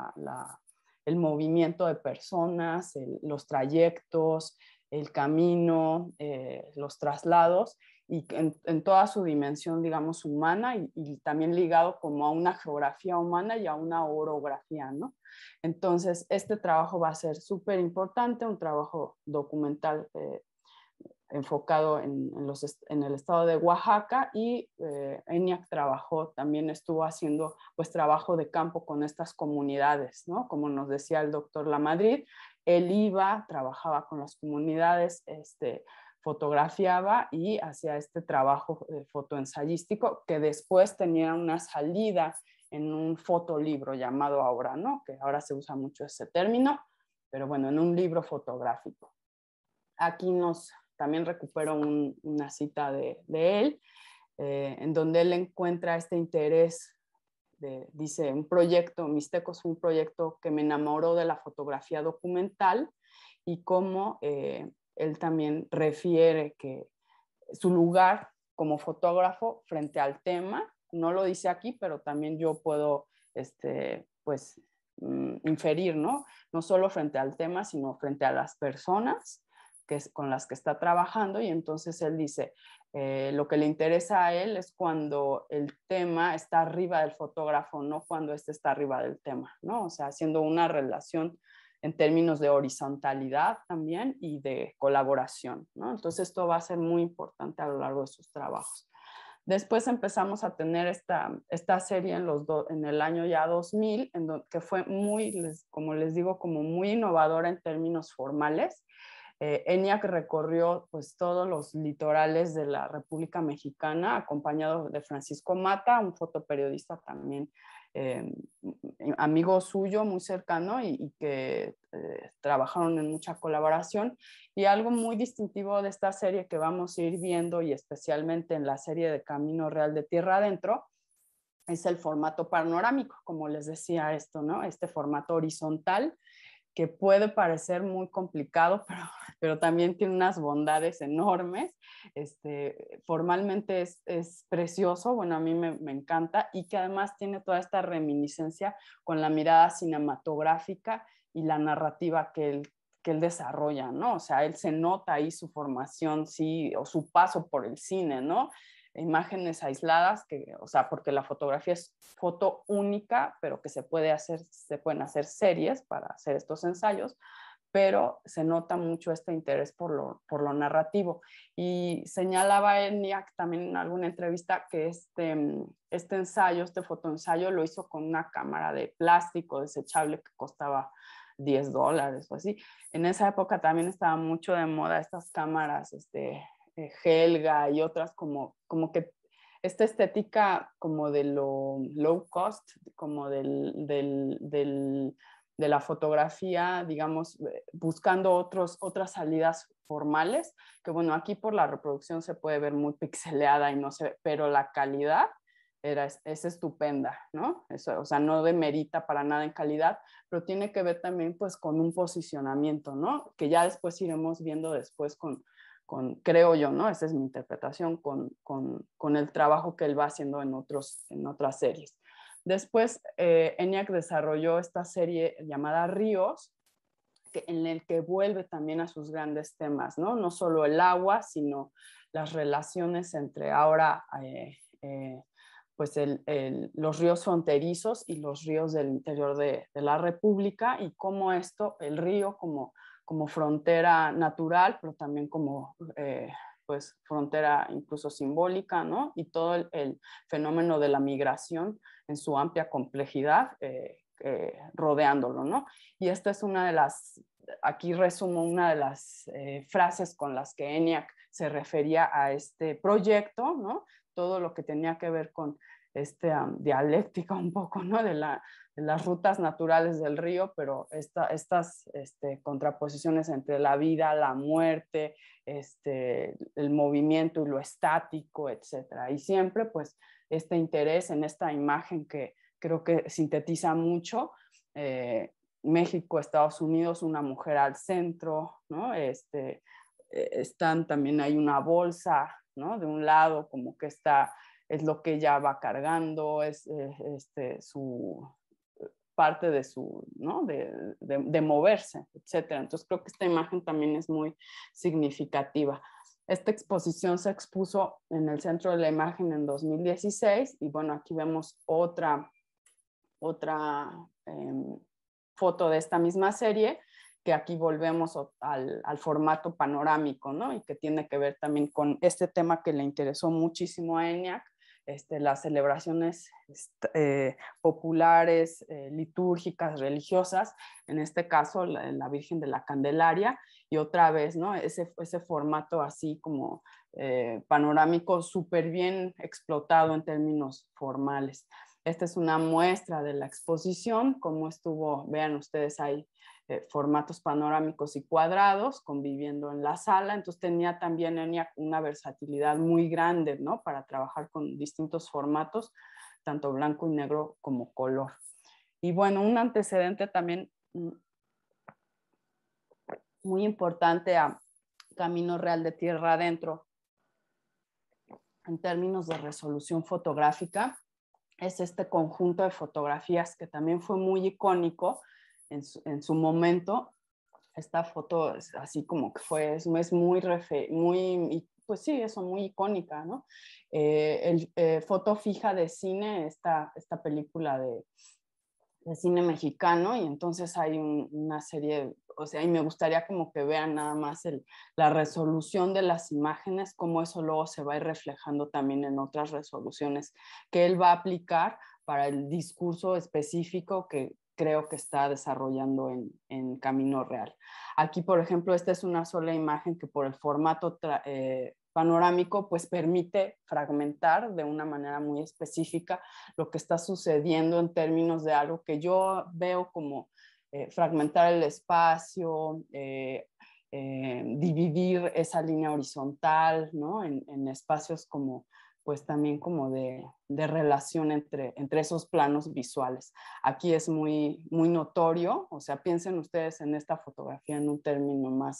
el movimiento de personas, los trayectos, el camino, los traslados, y en toda su dimensión, digamos, humana, y también ligado como a una geografía humana y a una orografía, ¿no? Entonces, este trabajo va a ser súper importante, un trabajo documental enfocado en el estado de Oaxaca, y ENIAC también estuvo haciendo pues trabajo de campo con estas comunidades, ¿no? Como nos decía el doctor Lamadrid, él trabajaba con las comunidades, fotografiaba y hacía este trabajo fotoensayístico que después tenía una salida en un fotolibro llamado ahora, ¿no?, que ahora se usa mucho ese término, pero bueno, en un libro fotográfico. Aquí también recupero una cita de él, en donde él encuentra este interés, dice, un proyecto, Mixtecos fue un proyecto que me enamoró de la fotografía documental, y cómo él también refiere que su lugar como fotógrafo frente al tema, no lo dice aquí, pero también yo puedo pues, inferir, ¿no?, no solo frente al tema, sino frente a las personas con las que está trabajando, y entonces él dice, lo que le interesa a él es cuando el tema está arriba del fotógrafo, no cuando este está arriba del tema, ¿no? O sea, haciendo una relación en términos de horizontalidad también y de colaboración, ¿no? Entonces esto va a ser muy importante a lo largo de sus trabajos. Después empezamos a tener esta serie en el año ya 2000, que fue muy, como les digo, como muy innovadora en términos formales. ENIAC recorrió pues todos los litorales de la República Mexicana, acompañado de Francisco Mata, un fotoperiodista también amigo suyo, muy cercano, y que trabajaron en mucha colaboración. Y algo muy distintivo de esta serie que vamos a ir viendo, y especialmente en la serie de Camino Real de Tierra Adentro, es el formato panorámico, como les decía esto, ¿no? Este formato horizontal, que puede parecer muy complicado, pero también tiene unas bondades enormes. Formalmente es precioso, bueno, a mí me encanta, y que además tiene toda esta reminiscencia con la mirada cinematográfica y la narrativa que él desarrolla, ¿no? O sea, él se nota ahí su formación, sí, o su paso por el cine, ¿no? Imágenes aisladas, o sea, porque la fotografía es foto única, pero que se pueden hacer series para hacer estos ensayos, pero se nota mucho este interés por lo narrativo. Y señalaba ENIAC también en alguna entrevista que este fotoensayo lo hizo con una cámara de plástico desechable que costaba $10 o así. En esa época también estaba mucho de moda estas cámaras, Helga y otras como que esta estética como de lo low cost, como de la fotografía, digamos, buscando otras salidas formales, que bueno, aquí por la reproducción se puede ver muy pixeleada y no sé, pero la calidad es estupenda, ¿no? Eso, o sea, no demerita para nada en calidad, pero tiene que ver también pues con un posicionamiento, ¿no? Que ya después iremos viendo después creo yo, ¿no? Esa es mi interpretación, con el trabajo que él va haciendo en otras series. Después, ENIAC desarrolló esta serie llamada Ríos, en el que vuelve también a sus grandes temas, ¿no? No solo el agua, sino las relaciones entre ahora, pues los ríos fronterizos y los ríos del interior de la República, y cómo el río como frontera natural, pero también como pues frontera incluso simbólica, ¿no? Y todo el fenómeno de la migración en su amplia complejidad rodeándolo, ¿no? Y esta es aquí resumo una de las frases con las que ENIAC se refería a este proyecto, ¿no? Todo lo que tenía que ver con dialéctica un poco, ¿no? de las rutas naturales del río, pero estas contraposiciones entre la vida, la muerte, el movimiento y lo estático, etcétera. Y siempre pues este interés en esta imagen que creo que sintetiza mucho, México, Estados Unidos, una mujer al centro, ¿no? También hay una bolsa, ¿no? De un lado como que es lo que ella va cargando, es su parte de su, ¿no? de moverse, etcétera. Entonces creo que esta imagen también es muy significativa. Esta exposición se expuso en el Centro de la Imagen en 2016 y bueno, aquí vemos otra foto de esta misma serie, que aquí volvemos al formato panorámico, ¿no? Y que tiene que ver también con este tema que le interesó muchísimo a ENIAC, las celebraciones populares, litúrgicas, religiosas, en este caso la Virgen de la Candelaria, y otra vez, ¿no? Ese formato así como panorámico súper bien explotado en términos formales. Esta es una muestra de la exposición, cómo estuvo, vean ustedes ahí, formatos panorámicos y cuadrados conviviendo en la sala. Entonces tenía también una versatilidad muy grande, ¿no? Para trabajar con distintos formatos, tanto blanco y negro como color. Y bueno, un antecedente también muy importante a Camino Real de Tierra Adentro en términos de resolución fotográfica es este conjunto de fotografías que también fue muy icónico en su momento. Esta foto es así como que es muy, pues sí, eso, muy icónica, ¿no? Foto fija de cine, esta película de cine mexicano, y entonces hay una serie, o sea, y me gustaría como que vean nada más la resolución de las imágenes, cómo eso luego se va a ir reflejando también en otras resoluciones que él va a aplicar para el discurso específico que creo que está desarrollando en Camino Real. Aquí, por ejemplo, esta es una sola imagen que por el formato panorámico pues permite fragmentar de una manera muy específica lo que está sucediendo en términos de algo que yo veo como fragmentar el espacio, dividir esa línea horizontal, ¿no? en espacios como pues también como de relación entre esos planos visuales. Aquí es muy, muy notorio, o sea, piensen ustedes en esta fotografía en un término más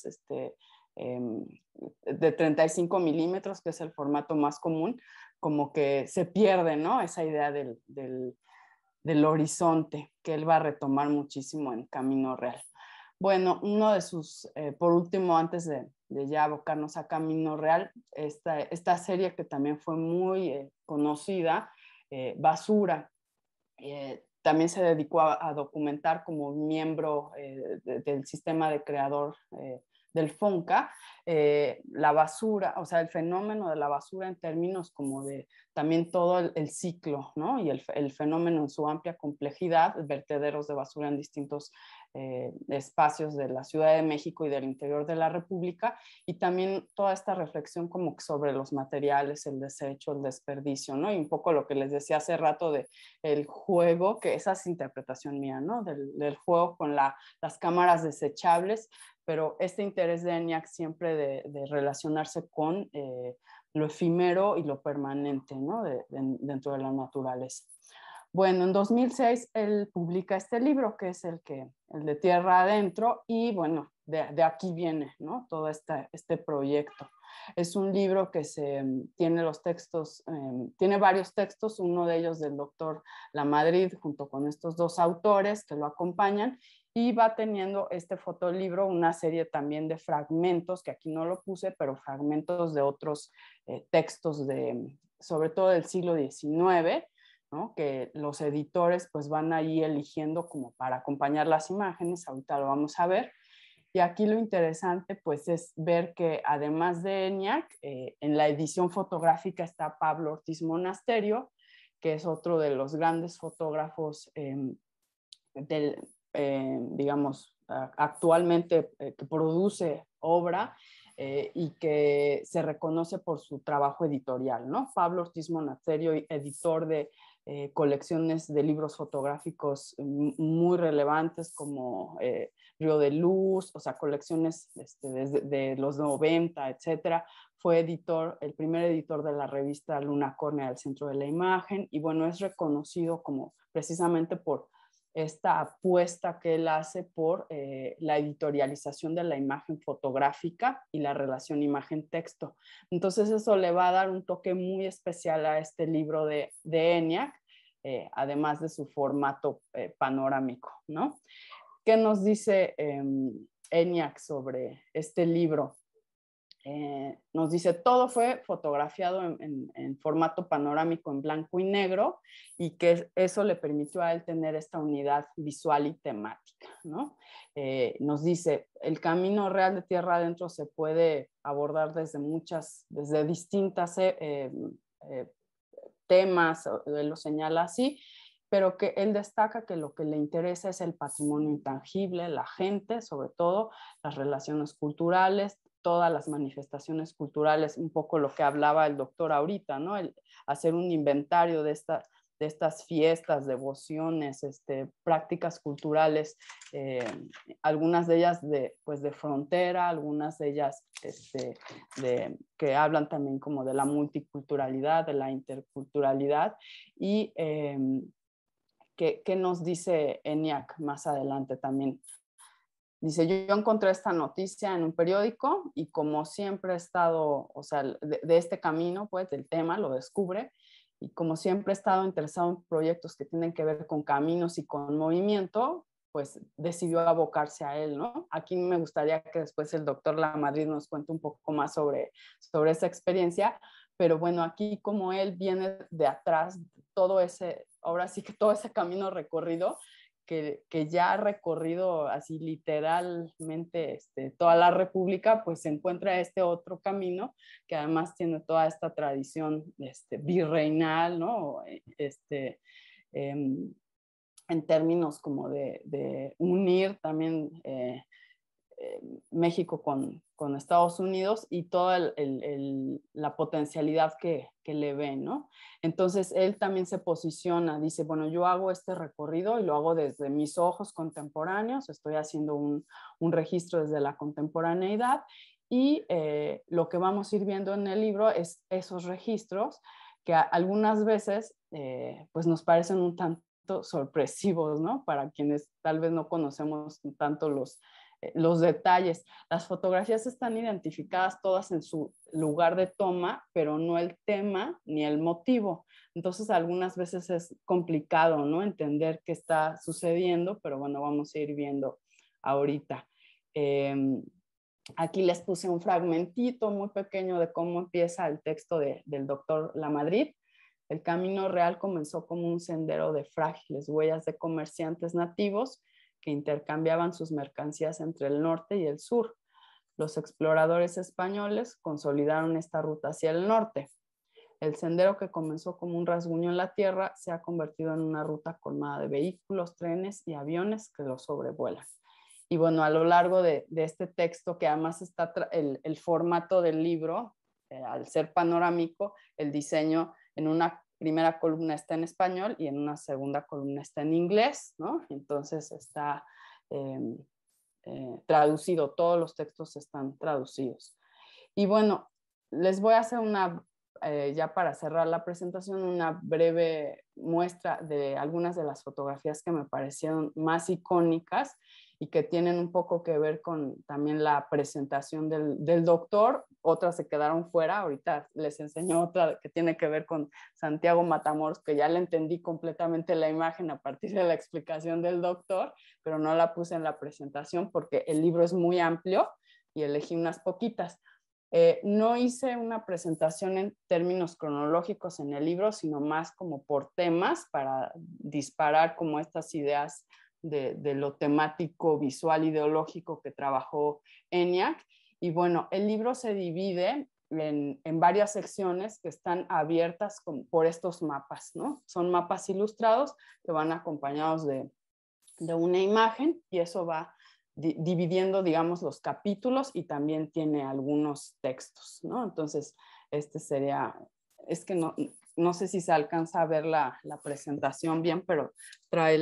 de 35 milímetros, que es el formato más común, como que se pierde, ¿no? Esa idea del horizonte que él va a retomar muchísimo en Camino Real. Bueno, uno de sus, por último, antes de ya abocarnos a Camino Real, esta serie que también fue muy conocida, Basura, también se dedicó a documentar como miembro del sistema de creador del FONCA, la basura, o sea, el fenómeno de la basura en términos como de también todo el ciclo, ¿no? Y el fenómeno en su amplia complejidad, vertederos de basura en distintos espacios de la Ciudad de México y del interior de la República, y también toda esta reflexión como sobre los materiales, el desecho, el desperdicio, ¿no? Y un poco lo que les decía hace rato de el juego, que esa es interpretación mía, ¿no? Del juego con las cámaras desechables, pero este interés de ENIAC siempre de relacionarse con lo efímero y lo permanente, ¿no? Dentro de la naturaleza. Bueno, en 2006 él publica este libro, que es el de Tierra Adentro, y bueno, de aquí viene, ¿no? Todo este proyecto. Es un libro que tiene los textos, tiene varios textos, uno de ellos del doctor Lamadrid, junto con estos dos autores que lo acompañan, y va teniendo este fotolibro una serie también de fragmentos, que aquí no lo puse, pero fragmentos de otros textos, sobre todo del siglo XIX, ¿no? Que los editores pues van ahí eligiendo como para acompañar las imágenes, ahorita lo vamos a ver. Y aquí lo interesante pues es ver que además de ENIAC, en la edición fotográfica está Pablo Ortiz Monasterio, que es otro de los grandes fotógrafos digamos, actualmente que produce obra y que se reconoce por su trabajo editorial, ¿no? Pablo Ortiz Monasterio, editor de colecciones de libros fotográficos muy relevantes como Río de Luz, o sea, colecciones desde de los 90, etcétera. Fue el primer editor de la revista Luna Córnea del Centro de la Imagen, y bueno, es reconocido como precisamente por esta apuesta que él hace por la editorialización de la imagen fotográfica y la relación imagen-texto. Entonces eso le va a dar un toque muy especial a este libro de ENIAC, además de su formato panorámico, ¿no? ¿Qué nos dice ENIAC sobre este libro? Nos dice, todo fue fotografiado en formato panorámico en blanco y negro, y que eso le permitió a él tener esta unidad visual y temática, ¿no? Nos dice, el camino real de Tierra Adentro se puede abordar desde distintas temas, él lo señala así, pero que él destaca que lo que le interesa es el patrimonio intangible, la gente, sobre todo las relaciones culturales, todas las manifestaciones culturales, un poco lo que hablaba el doctor ahorita, ¿no? El hacer un inventario de estas fiestas, devociones, prácticas culturales, algunas de ellas de frontera, algunas de ellas que hablan también como de la multiculturalidad, de la interculturalidad, y ¿qué nos dice ENIAC más adelante también? Dice, yo encontré esta noticia en un periódico y como siempre he estado, o sea, de este camino, pues, del tema, lo descubre, y como siempre he estado interesado en proyectos que tienen que ver con caminos y con movimiento, pues decidió abocarse a él, ¿no? Aquí me gustaría que después el doctor Lamadrid nos cuente un poco más sobre esa experiencia, pero bueno, aquí como él viene de atrás, ahora sí que todo ese camino recorrido, que ya ha recorrido así literalmente toda la República, pues se encuentra este otro camino que además tiene toda esta tradición virreinal, ¿no? En términos como de unir también México con Estados Unidos y toda la potencialidad que le ve, ¿no? Entonces él también se posiciona, dice, bueno, yo hago este recorrido y lo hago desde mis ojos contemporáneos, estoy haciendo un registro desde la contemporaneidad, y lo que vamos a ir viendo en el libro es esos registros que algunas veces pues nos parecen un tanto sorpresivos, ¿no? Para quienes tal vez no conocemos tanto los detalles. Las fotografías están identificadas todas en su lugar de toma, pero no el tema ni el motivo. Entonces, algunas veces es complicado, ¿no? Entender qué está sucediendo, pero bueno, vamos a ir viendo ahorita. Aquí les puse un fragmentito muy pequeño de cómo empieza el texto del doctor Lamadrid. El camino real comenzó como un sendero de frágiles huellas de comerciantes nativos que intercambiaban sus mercancías entre el norte y el sur. Los exploradores españoles consolidaron esta ruta hacia el norte. El sendero, que comenzó como un rasguño en la tierra, se ha convertido en una ruta colmada de vehículos, trenes y aviones que lo sobrevuelan. Y bueno, a lo largo de este texto, que además está el formato del libro, al ser panorámico, el diseño en una primera columna está en español y en una segunda columna está en inglés, ¿no? Entonces está traducido, todos los textos están traducidos. Y bueno, les voy a hacer ya para cerrar la presentación, una breve muestra de algunas de las fotografías que me parecieron más icónicas y que tienen un poco que ver con también la presentación del doctor. Otras se quedaron fuera, ahorita les enseño otra que tiene que ver con Santiago Matamoros, que ya le entendí completamente la imagen a partir de la explicación del doctor, pero no la puse en la presentación porque el libro es muy amplio y elegí unas poquitas. No hice una presentación en términos cronológicos en el libro, sino más como por temas para disparar como estas ideas de lo temático, visual, ideológico que trabajó ENIAC. Y bueno, el libro se divide en varias secciones que están abiertas por estos mapas, ¿no? Son mapas ilustrados que van acompañados de una imagen y eso va dividiendo, digamos, los capítulos y también tiene algunos textos, ¿no? Entonces, este sería, es que no sé si se alcanza a ver la presentación bien, pero trae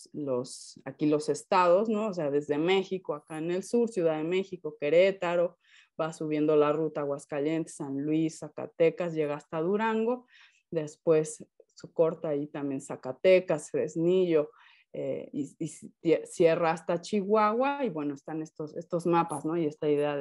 aquí los estados, ¿no? O sea, desde México, acá en el sur, Ciudad de México, Querétaro, va subiendo la ruta Aguascalientes, San Luis, Zacatecas, llega hasta Durango, después se corta ahí también Zacatecas, Fresnillo, y cierra hasta Chihuahua, y bueno, están estos mapas, ¿no? Y esta idea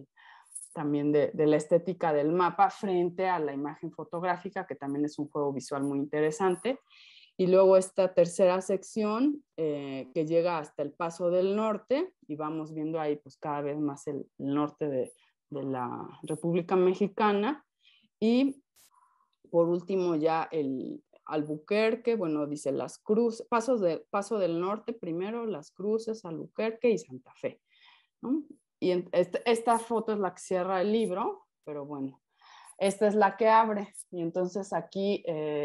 también de la estética del mapa frente a la imagen fotográfica, que también es un juego visual muy interesante. Y luego esta tercera sección que llega hasta el Paso del Norte, y vamos viendo ahí pues cada vez más el norte de la República Mexicana. Y por último ya el Albuquerque, bueno, dice las cruces, Paso del Norte primero, Las Cruces, Albuquerque y Santa Fe, ¿no? Y esta foto es la que cierra el libro, pero bueno, esta es la que abre. Y entonces aquí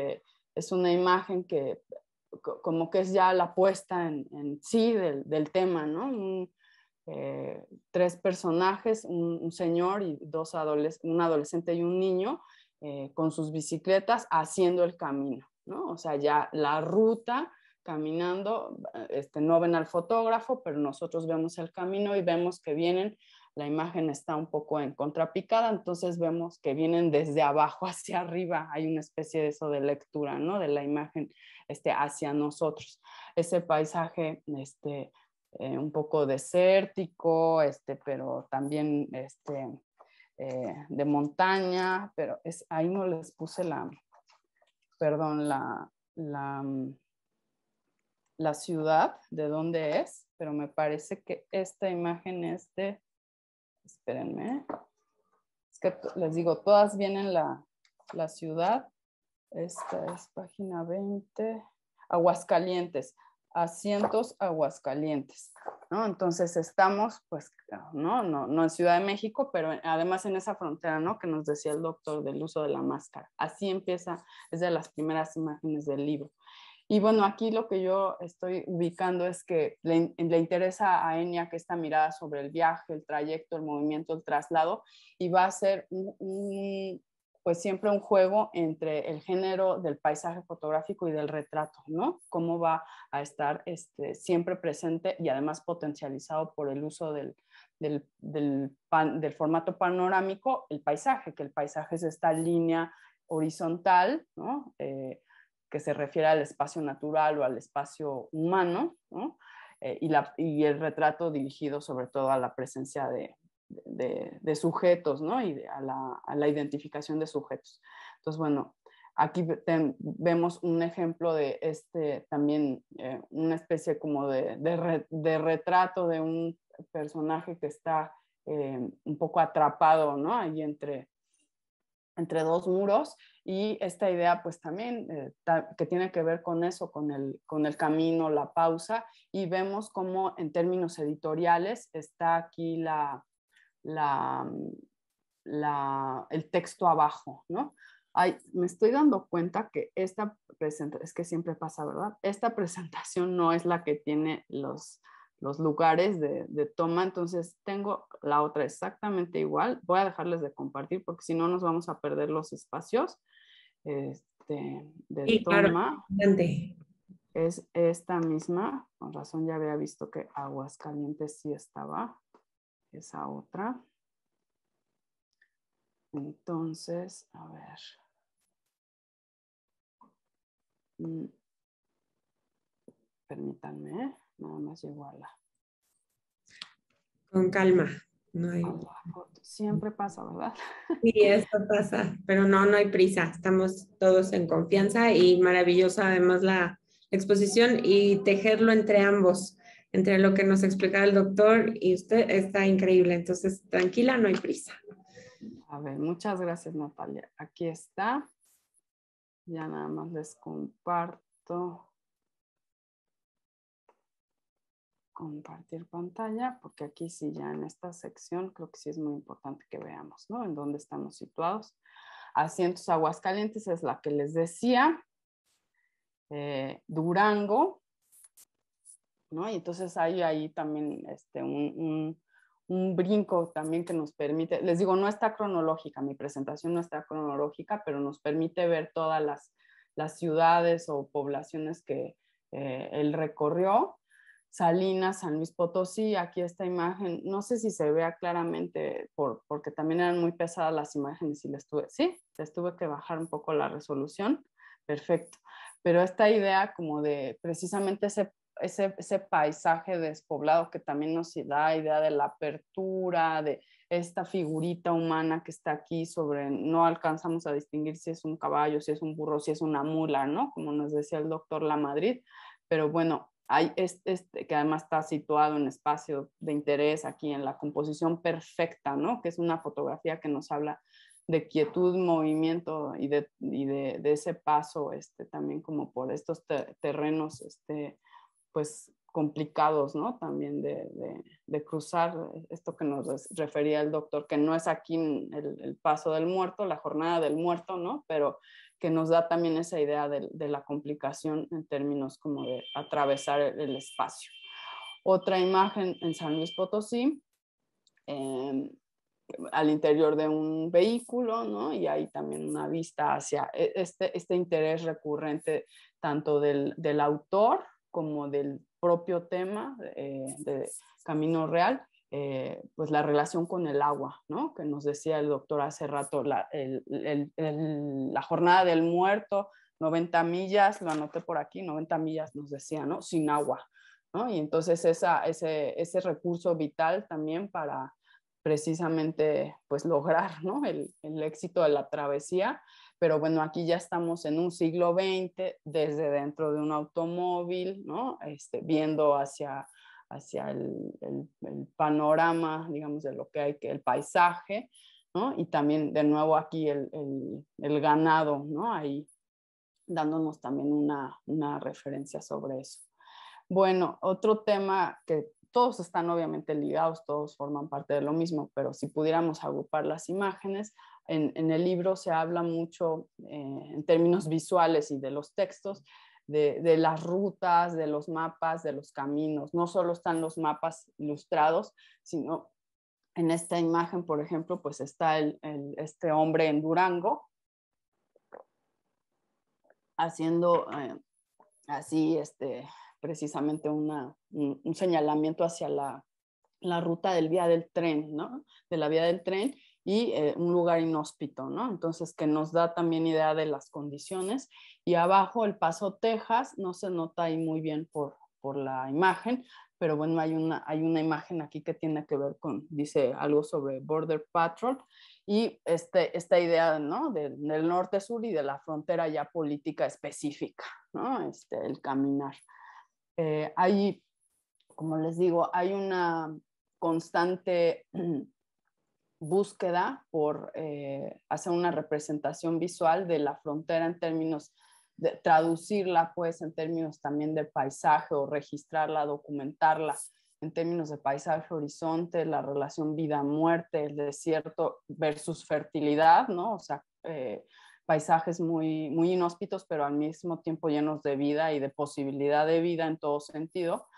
es una imagen que como que es ya la puesta en sí del tema, ¿no? Tres personajes, un señor y un adolescente y un niño con sus bicicletas haciendo el camino, ¿no? O sea, ya la ruta caminando, no ven al fotógrafo, pero nosotros vemos el camino y vemos que vienen, la imagen está un poco en contrapicada, entonces vemos que vienen desde abajo hacia arriba, hay una especie de eso de lectura, ¿no? De la imagen hacia nosotros. Ese paisaje, un poco desértico, pero también de montaña, pero ahí no les puse la ciudad de dónde es, pero me parece que esta imagen es espérenme, es que les digo, todas vienen la ciudad. Esta es página 20, Aguascalientes, Asientos Aguascalientes, ¿no? Entonces estamos, pues, no en Ciudad de México, pero además en esa frontera, ¿no? Que nos decía el doctor del uso de la máscara. Así empieza, es de las primeras imágenes del libro. Y bueno, aquí lo que yo estoy ubicando es que le interesa a ENIAC esta mirada sobre el viaje, el trayecto, el movimiento, el traslado, y va a ser pues siempre un juego entre el género del paisaje fotográfico y del retrato, ¿no? Cómo va a estar siempre presente y además potencializado por el uso del formato panorámico, el paisaje, que el paisaje es esta línea horizontal, ¿no? Que se refiere al espacio natural o al espacio humano, ¿no? Y el retrato dirigido sobre todo a la presencia de sujetos, ¿no? Y a la identificación de sujetos. Entonces, bueno, aquí vemos un ejemplo de también una especie como de retrato de un personaje que está un poco atrapado, ¿no? Ahí entre dos muros, y esta idea pues también que tiene que ver con eso, con el camino, la pausa, y vemos cómo en términos editoriales está aquí el texto abajo, ¿no? Me estoy dando cuenta que es que siempre pasa, ¿verdad? Esta presentación no es la que tiene los lugares de toma. Entonces tengo la otra exactamente igual. Voy a dejarles de compartir porque si no nos vamos a perder los espacios de Sí, toma. claro. Es esta misma, con razón ya había visto que Aguascalientes sí estaba, esa otra. Entonces, a ver. Permítanme, nada más llego a la... Con calma. No hay... Siempre pasa, ¿verdad? Sí, esto pasa, pero no hay prisa. Estamos todos en confianza y maravillosa además la exposición y tejerlo entre ambos, entre lo que nos explicaba el doctor y usted, está increíble. Entonces, tranquila, no hay prisa. A ver, muchas gracias, Natalia. Aquí está. Ya nada más les comparto. Compartir pantalla, porque aquí sí ya en esta sección creo que sí es muy importante que veamos, ¿no? En dónde estamos situados. Asientos Aguascalientes es la que les decía. Durango, ¿no? Y entonces hay ahí también un brinco también que nos permite, les digo, no está cronológica, mi presentación no está cronológica, pero nos permite ver todas las ciudades o poblaciones que él recorrió. Salinas, San Luis Potosí, aquí esta imagen, no sé si se vea claramente porque también eran muy pesadas las imágenes y les tuve que bajar un poco la resolución, perfecto, pero esta idea como de precisamente ese paisaje despoblado que también nos da idea de la apertura, de esta figurita humana que está aquí no alcanzamos a distinguir si es un caballo, si es un burro, si es una mula, ¿no? Como nos decía el doctor Lamadrid, pero bueno, hay que además está situado en espacio de interés aquí en la composición perfecta, ¿no? Que es una fotografía que nos habla de quietud, movimiento y de ese paso también como por estos terrenos pues complicados, ¿no? También de cruzar esto que nos refería el doctor, que no es aquí el paso del muerto, la jornada del muerto, ¿no? Pero que nos da también esa idea de la complicación en términos como de atravesar el espacio. Otra imagen en San Luis Potosí, al interior de un vehículo, ¿no? Y hay también una vista hacia este interés recurrente tanto del autor como del propio tema de Camino Real, pues la relación con el agua, ¿no? Que nos decía el doctor hace rato, la jornada del muerto, 90 millas, lo anoté por aquí, 90 millas nos decía, ¿no? Sin agua, ¿no? Y entonces ese recurso vital también para precisamente pues lograr, ¿no? el éxito de la travesía, pero bueno, aquí ya estamos en un siglo XX, desde dentro de un automóvil, ¿no? Viendo hacia el panorama, digamos, de lo que hay, el paisaje, ¿no? Y también de nuevo aquí el ganado, ¿no? Ahí dándonos también una referencia sobre eso. Bueno, otro tema que todos están obviamente ligados, todos forman parte de lo mismo, pero si pudiéramos agrupar las imágenes, en el libro se habla mucho en términos visuales y de los textos, de las rutas, de los mapas, de los caminos. No solo están los mapas ilustrados, sino en esta imagen, por ejemplo, pues está este hombre en Durango haciendo así, precisamente un señalamiento hacia la ruta del vía del tren, ¿no? De la vía del tren y un lugar inhóspito, ¿no? Entonces, que nos da también idea de las condiciones. Y abajo El Paso, Texas, no se nota ahí muy bien por la imagen, pero bueno, hay una imagen aquí que tiene que ver dice algo sobre Border Patrol y esta idea, ¿no? Del norte-sur y de la frontera ya política específica, ¿no? El caminar. Hay, como les digo, hay una constante búsqueda por hacer una representación visual de la frontera en términos de traducirla, pues, en términos también de paisaje o registrarla, documentarla en términos de paisaje, horizonte, la relación vida-muerte, el desierto versus fertilidad, ¿no? O sea, paisajes muy, muy inhóspitos, pero al mismo tiempo llenos de vida y de posibilidad de vida en todo sentido.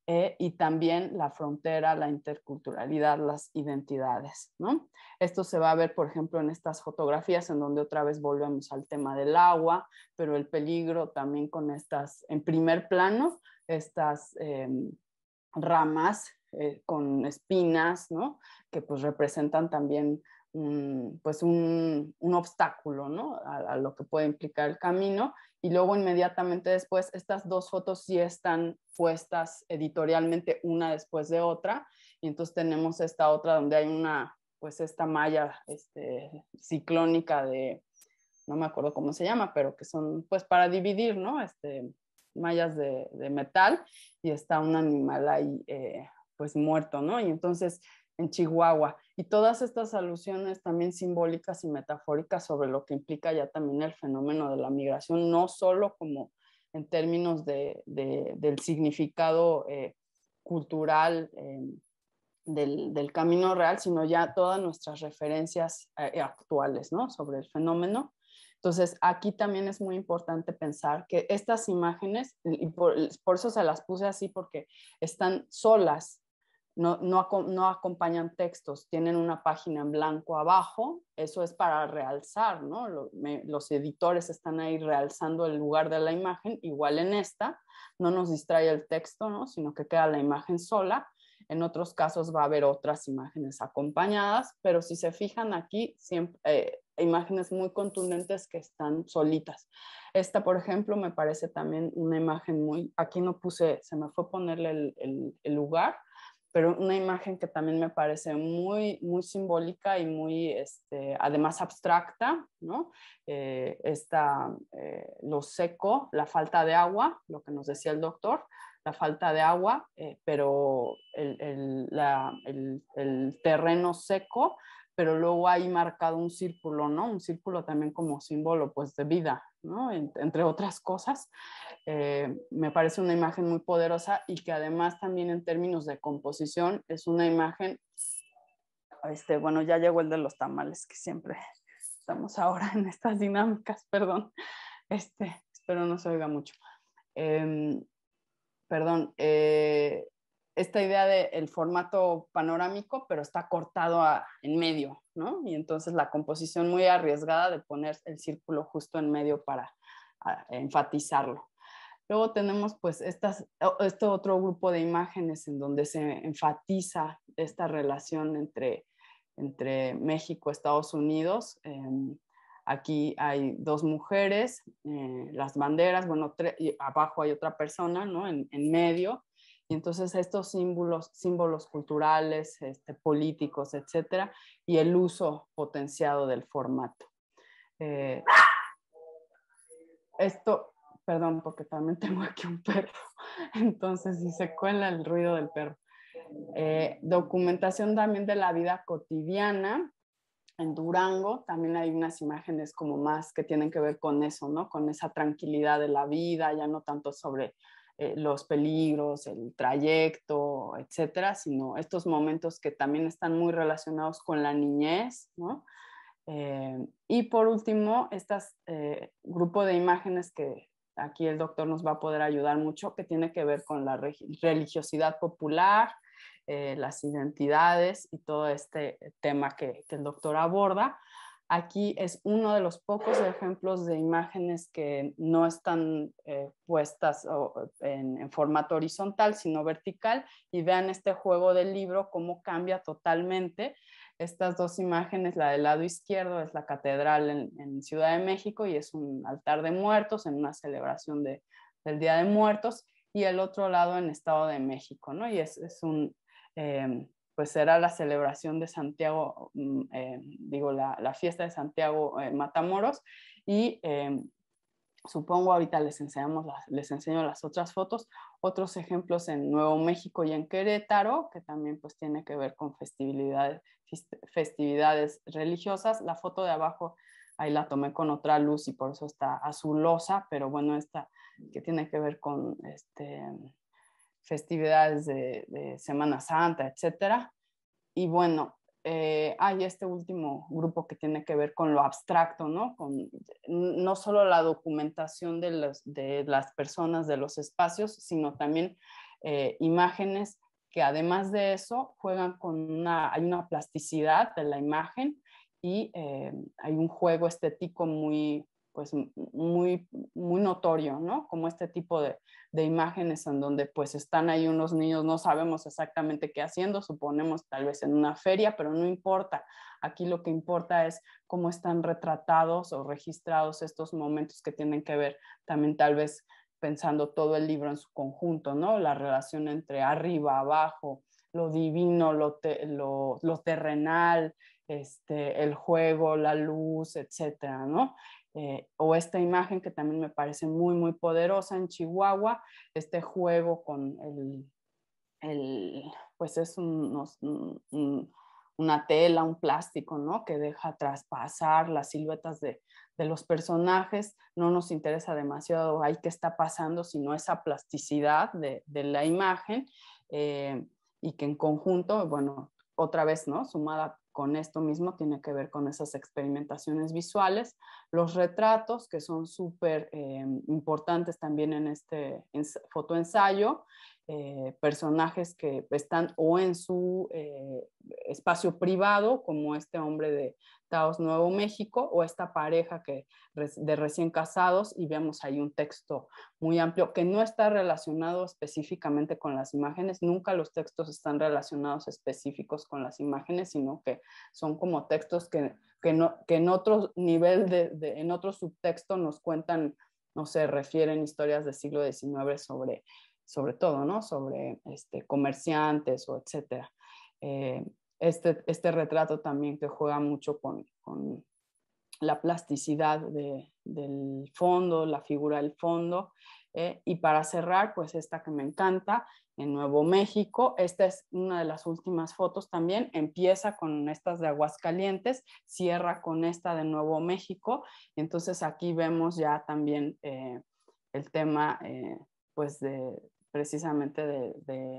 y también la frontera, la interculturalidad, las identidades, ¿no? Esto se va a ver, por ejemplo, en estas fotografías en donde otra vez volvemos al tema del agua, pero el peligro también con estas, en primer plano, estas ramas con espinas, ¿no? Que pues representan también un obstáculo, ¿no? A lo que puede implicar el camino. Y luego inmediatamente después, estas dos fotos sí están puestas editorialmente una después de otra, y entonces tenemos esta otra donde hay una, pues esta malla ciclónica de, no me acuerdo cómo se llama, pero que son pues para dividir, ¿no? Mallas de metal, y está un animal ahí pues muerto, ¿no? Y entonces en Chihuahua, y todas estas alusiones también simbólicas y metafóricas sobre lo que implica ya también el fenómeno de la migración, no solo como en términos del significado cultural del camino real, ssino ya todas nuestras referencias actuales, ¿no? Sobre el fenómeno. Entonces, aquí también es muy importante pensar que estas imágenes, y por eso se las puse así, porque están solas, no acompañan textos, tienen una página en blanco abajo, eso es para realzar, ¿no? Los editores están ahí realzando el lugar de la imagen, igual en esta, no nos distrae el texto, ¿no? Sino que queda la imagen sola. En otros casos va a haber otras imágenes acompañadas, pero si se fijan aquí, siempre, imágenes muy contundentes que están solitas. Esta, por ejemplo, me parece también una imagen muy, aquí no puse, se me fue ponerle el lugar, pero una imagen que también me parece muy, muy simbólica y muy, además abstracta, ¿no? Lo seco, la falta de agua, lo que nos decía el doctor, la falta de agua, pero el terreno seco, pero luego hay marcado un círculo, ¿no? Un círculo también como símbolo, pues, de vida, ¿no? Entre otras cosas. Me parece una imagen muy poderosa y que además también en términos de composición es una imagen, bueno, ya llegó el de los tamales, que siempre estamos ahora en estas dinámicas, perdón, espero no se oiga mucho. Perdón, esta idea del formato panorámico, pero está cortado en medio, ¿no? Y entonces la composición muy arriesgada de poner el círculo justo en medio para enfatizarlo. Luego tenemos pues este otro grupo de imágenes en donde se enfatiza esta relación entre México y Estados Unidos. Aquí hay dos mujeres, las banderas, bueno, y abajo hay otra persona, ¿no? En medio. Y entonces estos símbolos culturales, políticos, etcétera, y el uso potenciado del formato. Perdón, porque también tengo aquí un perro, entonces si se cuela el ruido del perro. Documentación también de la vida cotidiana. En Durango también hay unas imágenes como más que tienen que ver con eso, ¿no? Con esa tranquilidad de la vida, ya no tanto sobre los peligros, el trayecto, etcétera, sino estos momentos que también están muy relacionados con la niñez, ¿no? Y por último, grupo de imágenes que aquí el doctor nos va a poder ayudar mucho, que tiene que ver con la religiosidad popular, las identidades y todo este tema que el doctor aborda. Aquí es uno de los pocos ejemplos de imágenes que no están puestas en formato horizontal, sino vertical, y vean este juego del libro, cómo cambia totalmente. Estas dos imágenes, la del lado izquierdo es la catedral en Ciudad de México y es un altar de muertos en una celebración del Día de Muertos, y el otro lado en Estado de México, ¿no? Y pues será la celebración de Santiago, la fiesta de Santiago Matamoros, y supongo ahorita les enseño las otras fotos, otros ejemplos en Nuevo México y en Querétaro, que también pues tiene que ver con festividades religiosas. La foto de abajo ahí la tomé con otra luz y por eso está azulosa, pero bueno, esta que tiene que ver con festividades de Semana Santa, etcétera. Y bueno, hay este último grupo que tiene que ver con lo abstracto, ¿no? Con no solo la documentación de las personas, de los espacios, sino también imágenes que además de eso juegan con hay una plasticidad de la imagen y hay un juego estético muy notorio, ¿no? Como este tipo de imágenes en donde pues están ahí unos niños, no sabemos exactamente qué haciendo, suponemos tal vez en una feria, pero no importa. Aquí lo que importa es cómo están retratados o registrados estos momentos que tienen que ver también tal vez pensando todo el libro en su conjunto, ¿no? La relación entre arriba, abajo, lo divino, lo terrenal, el juego, la luz, etcétera, ¿no? O esta imagen que también me parece muy, muy poderosa en Chihuahua, este juego con pues es una tela, un plástico, ¿no? Que deja traspasar las siluetas de los personajes. No nos interesa demasiado ahí qué está pasando, sino esa plasticidad de la imagen y que en conjunto, bueno, otra vez, ¿no? Sumada con esto mismo, tiene que ver con esas experimentaciones visuales. Los retratos, que son súper importantes también en este fotoensayo, personajes que están o en su espacio privado, como este hombre de Taos, Nuevo México, o esta pareja de recién casados, y vemos ahí un texto muy amplio que no está relacionado específicamente con las imágenes. Nunca los textos están relacionados específicos con las imágenes, sino que son como textos que en otro nivel, en otro subtexto nos cuentan, no sé, refieren historias del siglo XIX sobre todo, ¿no? Sobre comerciantes o etcétera. Este retrato también que juega mucho con la plasticidad del fondo, la figura del fondo. Y para cerrar, pues esta que me encanta, en Nuevo México. Esta es una de las últimas fotos también. Empieza con estas de Aguascalientes, cierra con esta de Nuevo México. Entonces aquí vemos ya también el tema, pues precisamente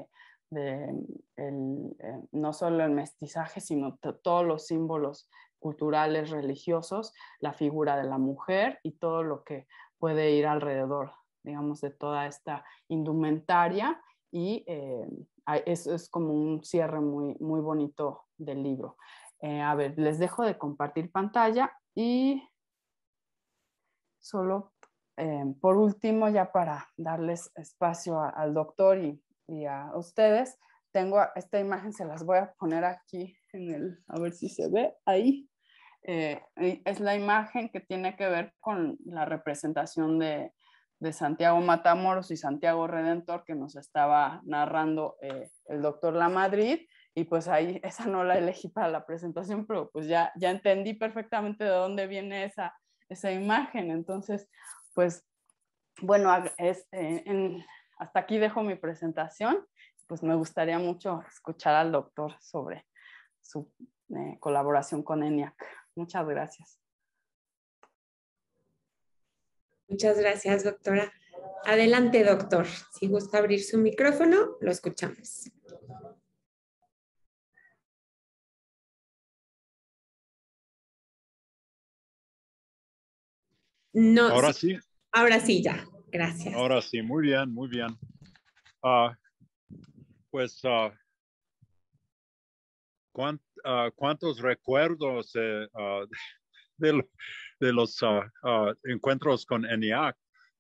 no solo el mestizaje, sino todos los símbolos culturales, religiosos, la figura de la mujer y todo lo que puede ir alrededor, digamos, de toda esta indumentaria. Y eso es como un cierre muy, muy bonito del libro. A ver, les dejo de compartir pantalla y solo por último, ya para darles espacio al doctor y a ustedes, tengo esta imagen, se las voy a poner aquí a ver si se ve ahí. Es la imagen que tiene que ver con la representación de Santiago Matamoros y Santiago Redentor que nos estaba narrando el doctor Lamadrid, y pues ahí esa no la elegí para la presentación, pero pues ya entendí perfectamente de dónde viene esa imagen. Entonces, pues bueno, hasta aquí dejo mi presentación. Pues me gustaría mucho escuchar al doctor sobre su colaboración con ENIAC. Muchas gracias. Muchas gracias, doctora. Adelante, doctor. Si gusta abrir su micrófono, lo escuchamos. No, Ahora sí. Ahora sí, ya. Gracias. Ahora sí, muy bien, muy bien. Pues, ¿cuántos recuerdos de los encuentros con ENIAC?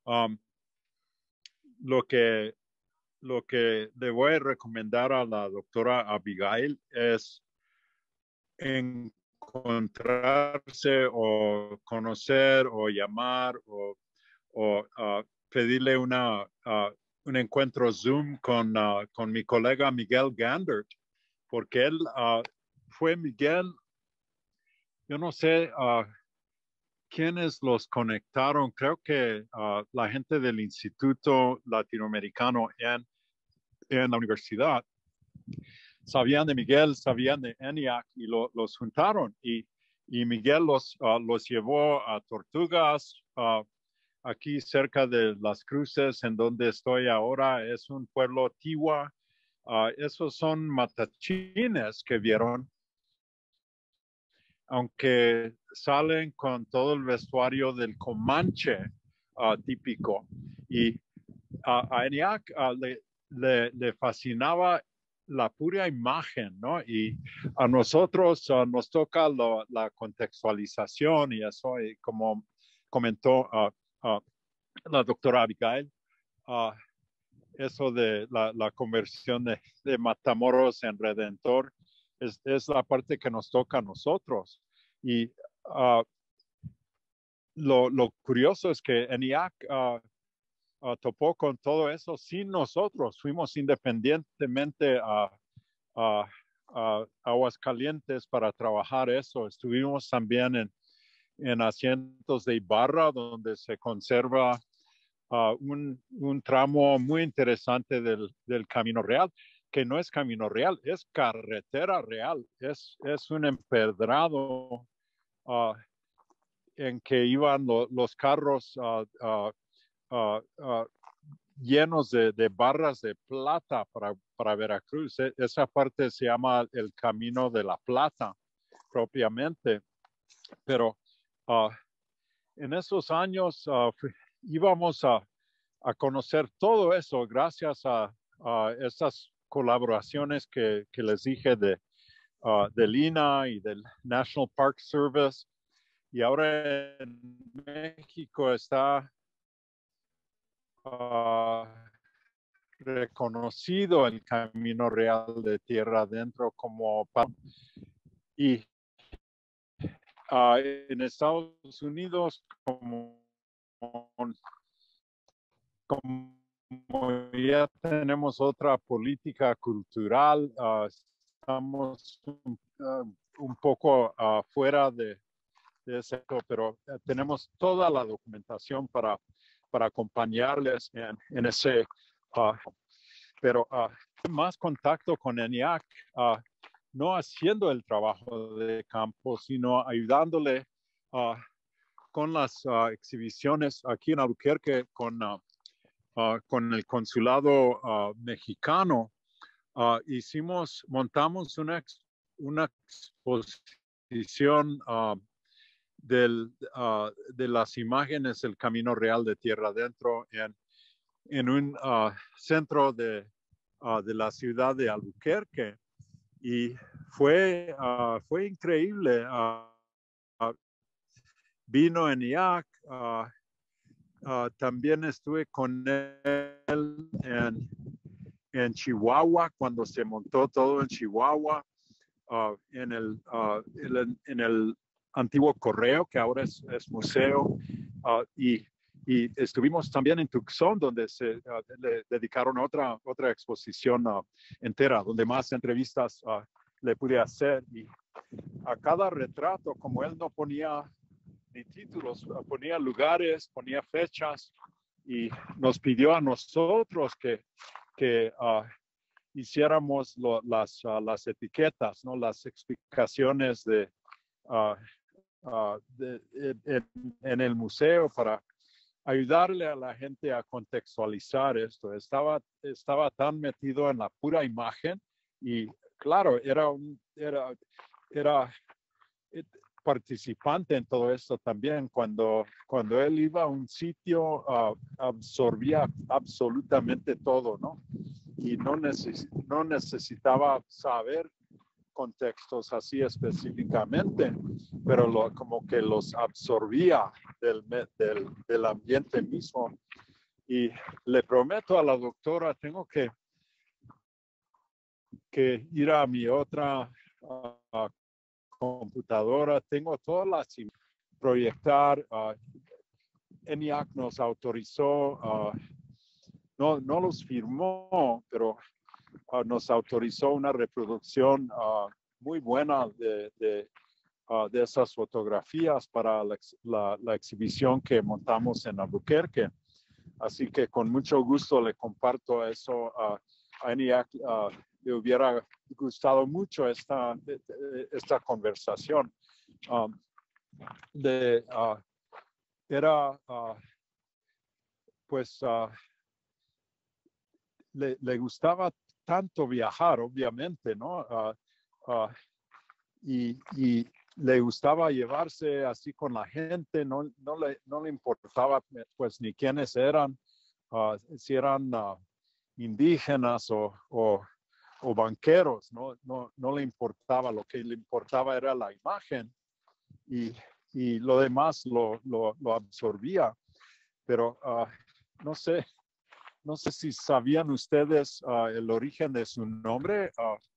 Lo que le voy a recomendar a la doctora Abigail es encontrarse o conocer o llamar o pedirle un encuentro Zoom con mi colega Miguel Gandert, porque él fue Miguel, yo no sé quiénes los conectaron, creo que la gente del Instituto Latinoamericano en la universidad sabían de Miguel, sabían de ENIAC y los juntaron, y Miguel los llevó a Tortugas, aquí cerca de Las Cruces, en donde estoy ahora. Es un pueblo Tiwa. Esos son matachines que vieron, aunque salen con todo el vestuario del Comanche típico. Y a ENIAC le fascinaba la pura imagen, ¿no? Y a nosotros nos toca la contextualización y eso, y como comentó la doctora Abigail, eso de la conversión de Matamoros en Redentor es la parte que nos toca a nosotros. Y lo curioso es que ENIAC topó con todo eso sin nosotros. Fuimos independientemente a Aguascalientes para trabajar eso. Estuvimos también en asientos de Ibarra, donde se conserva un tramo muy interesante del Camino Real, que no es Camino Real, es carretera real, es un empedrado en que iban los carros llenos de barras de plata para Veracruz. Esa parte se llama el Camino de la Plata propiamente, pero en esos años íbamos a conocer todo eso gracias a estas colaboraciones que les dije del INAH y del National Park Service. Y ahora en México está reconocido el Camino Real de Tierra Adentro como y en Estados Unidos como ya tenemos otra política cultural, estamos un poco fuera de ese, pero tenemos toda la documentación para acompañarles en ese, pero más contacto con ENIAC, no haciendo el trabajo de campo, sino ayudándole con las exhibiciones aquí en Albuquerque con el consulado mexicano. Montamos una exposición de las imágenes del Camino Real de Tierra Adentro en un centro de la ciudad de Albuquerque. Y fue increíble. Vino ENIAC, también estuve con él en Chihuahua, cuando se montó todo en Chihuahua, en el antiguo correo, que ahora es museo, y estuvimos también en Tucson, donde le dedicaron otra exposición entera, donde más entrevistas le pude hacer. Y a cada retrato, como él no ponía ni títulos, ponía lugares, ponía fechas, y nos pidió a nosotros que hiciéramos las etiquetas, ¿no? Las explicaciones en el museo para ayudarle a la gente a contextualizar esto. Estaba tan metido en la pura imagen y claro, era participante en todo esto también. Cuando él iba a un sitio, absorbía absolutamente todo, ¿no? Y no necesitaba saber contextos así específicamente, pero como que los absorbía del ambiente mismo. Y le prometo a la doctora, tengo que ir a mi otra computadora, tengo todas las proyectar. ENIAC nos autorizó, no los firmó, pero nos autorizó una reproducción muy buena de esas fotografías para la exhibición que montamos en Albuquerque. Así que con mucho gusto le comparto eso a ENIAC. Le hubiera gustado mucho esta conversación. Le gustaba tanto viajar, obviamente, ¿no? Y le gustaba llevarse así con la gente, no le importaba pues ni quiénes eran, si eran indígenas o banqueros, no le importaba, lo que le importaba era la imagen y lo demás lo absorbía. Pero no sé si sabían ustedes el origen de su nombre.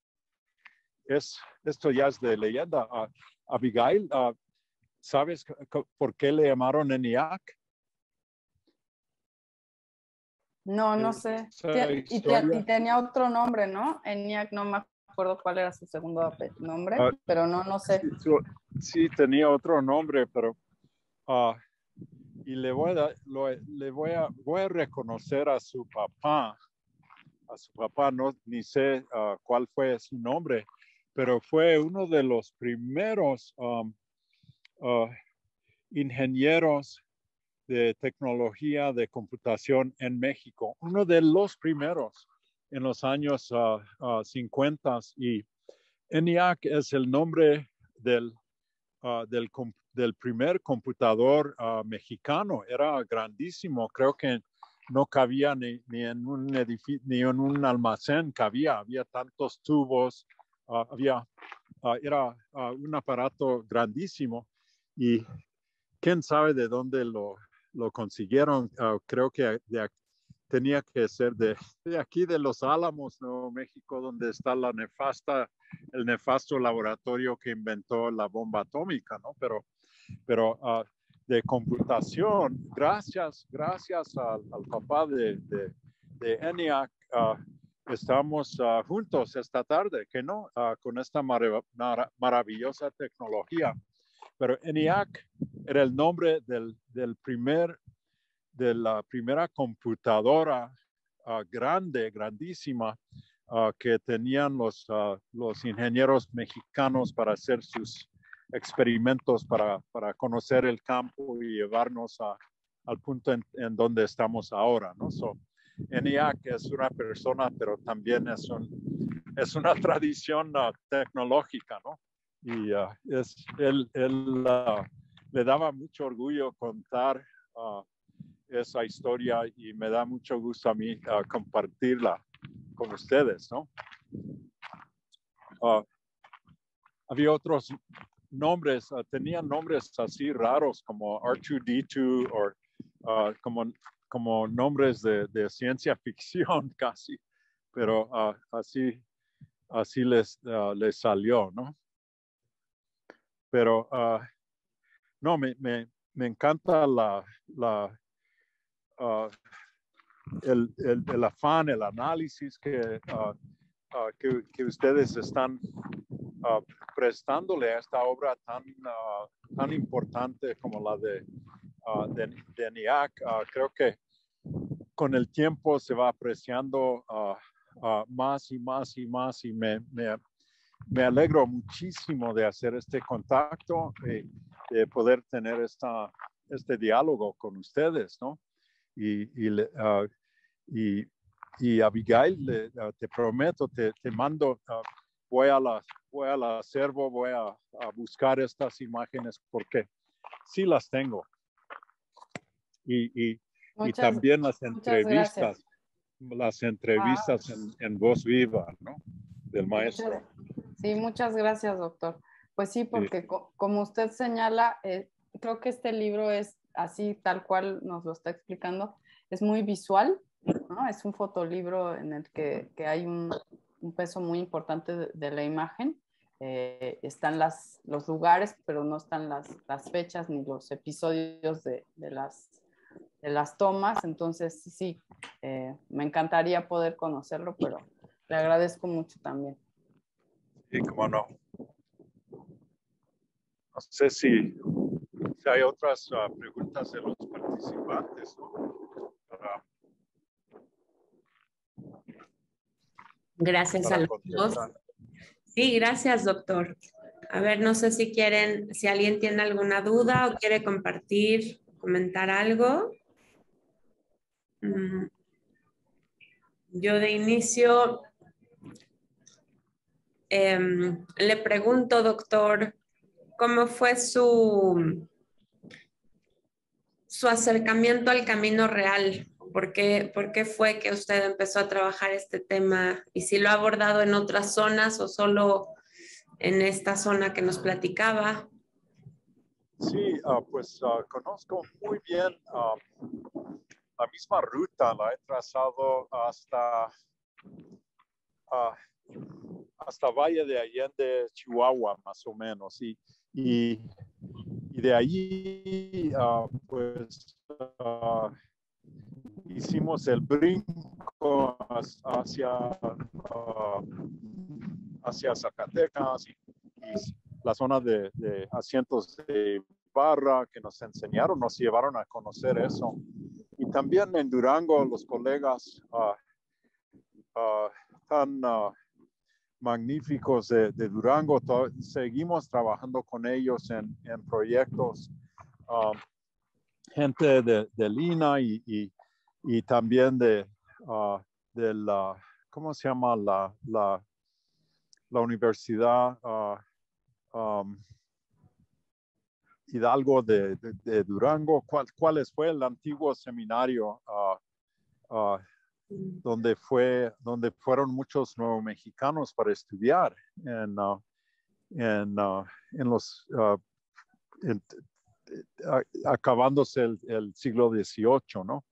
Esto ya es de leyenda. Abigail, ¿sabes por qué le llamaron ENIAC? No, no sé. Y tenía otro nombre, ¿no? ENIAC, no me acuerdo cuál era su segundo nombre, pero no sé. Sí, tenía otro nombre, pero y voy a reconocer a su papá. Ni sé cuál fue su nombre, pero fue uno de los primeros ingenieros de tecnología de computación en México, uno de los primeros en los años 50 y ENIAC es el nombre del primer computador mexicano. Era grandísimo, creo que no cabía ni en un edificio, ni en un almacén había tantos tubos, era un aparato grandísimo y quién sabe de dónde lo consiguieron. Creo que tenía que ser de aquí de Los Álamos, Nuevo México, donde está el nefasto laboratorio que inventó la bomba atómica, ¿no? Pero de computación, gracias al papá de ENIAC, estamos juntos esta tarde, que no, con esta maravillosa tecnología. Pero ENIAC era el nombre de la primera computadora grandísima que tenían los ingenieros mexicanos para hacer sus experimentos para conocer el campo y llevarnos al punto en donde estamos ahora, ¿no? ENIAC es una persona, pero también es una tradición tecnológica, ¿no? Y él le daba mucho orgullo contar esa historia y me da mucho gusto a mí compartirla con ustedes, ¿no? Había otros nombres, tenían nombres así raros como R2D2 o como nombres de ciencia ficción casi, pero así les salió, ¿no? Pero no, me encanta el afán, el análisis que ustedes están prestándole a esta obra tan importante como la de ENIAC. Creo que con el tiempo se va apreciando más y más y más y me alegro muchísimo de hacer este contacto, de poder tener este diálogo con ustedes, ¿no? Y Abigail, te prometo, te mando, voy al acervo, voy a buscar estas imágenes porque sí las tengo. Y también las entrevistas en voz viva, ¿no? Del maestro. Sí, muchas gracias, doctor. Pues sí, porque como usted señala, creo que este libro es así, tal cual nos lo está explicando, es muy visual, ¿no? Es un fotolibro en el que hay un peso muy importante de la imagen. Están los lugares, pero no están las fechas ni los episodios de las tomas. Entonces, sí, me encantaría poder conocerlo, pero le agradezco mucho también. Sí, cómo no. No sé si hay otras preguntas de los participantes, ¿no? Gracias a los dos. Sí, gracias, doctor. A ver, no sé si alguien tiene alguna duda o quiere compartir, comentar algo. Yo de inicio le pregunto, doctor, ¿cómo fue su acercamiento al camino real ¿Por qué fue que usted empezó a trabajar este tema? ¿Y si lo ha abordado en otras zonas o solo en esta zona que nos platicaba? Sí, pues conozco muy bien la misma ruta, la he trazado hasta Valle de Allende, Chihuahua, más o menos. Y de ahí, pues, hicimos el brinco hacia Zacatecas y la zona de asientos de barra que nos enseñaron, nos llevaron a conocer eso. Y también en Durango, los colegas tan magníficos de Durango, seguimos trabajando con ellos en proyectos. Gente de Lina y también de la, ¿cómo se llama? La universidad Hidalgo de Durango. ¿Cuál fue el antiguo seminario donde fueron muchos nuevomexicanos para estudiar acabándose el siglo XVIII, ¿no?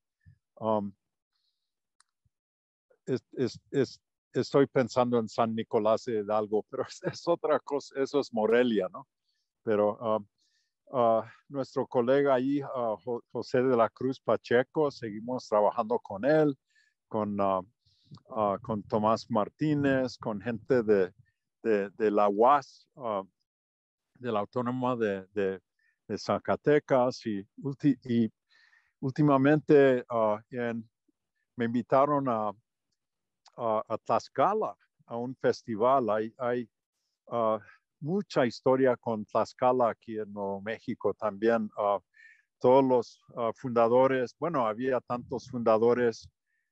Estoy pensando en San Nicolás de Hidalgo, pero es otra cosa, eso es Morelia, ¿no? Pero nuestro colega ahí, José de la Cruz Pacheco, seguimos trabajando con él, con Tomás Martínez, con gente de la UAS, de la Autónoma de Zacatecas, y últimamente me invitaron a Tlaxcala, a un festival. Hay mucha historia con Tlaxcala aquí en Nuevo México también. Todos los fundadores, bueno, había tantos fundadores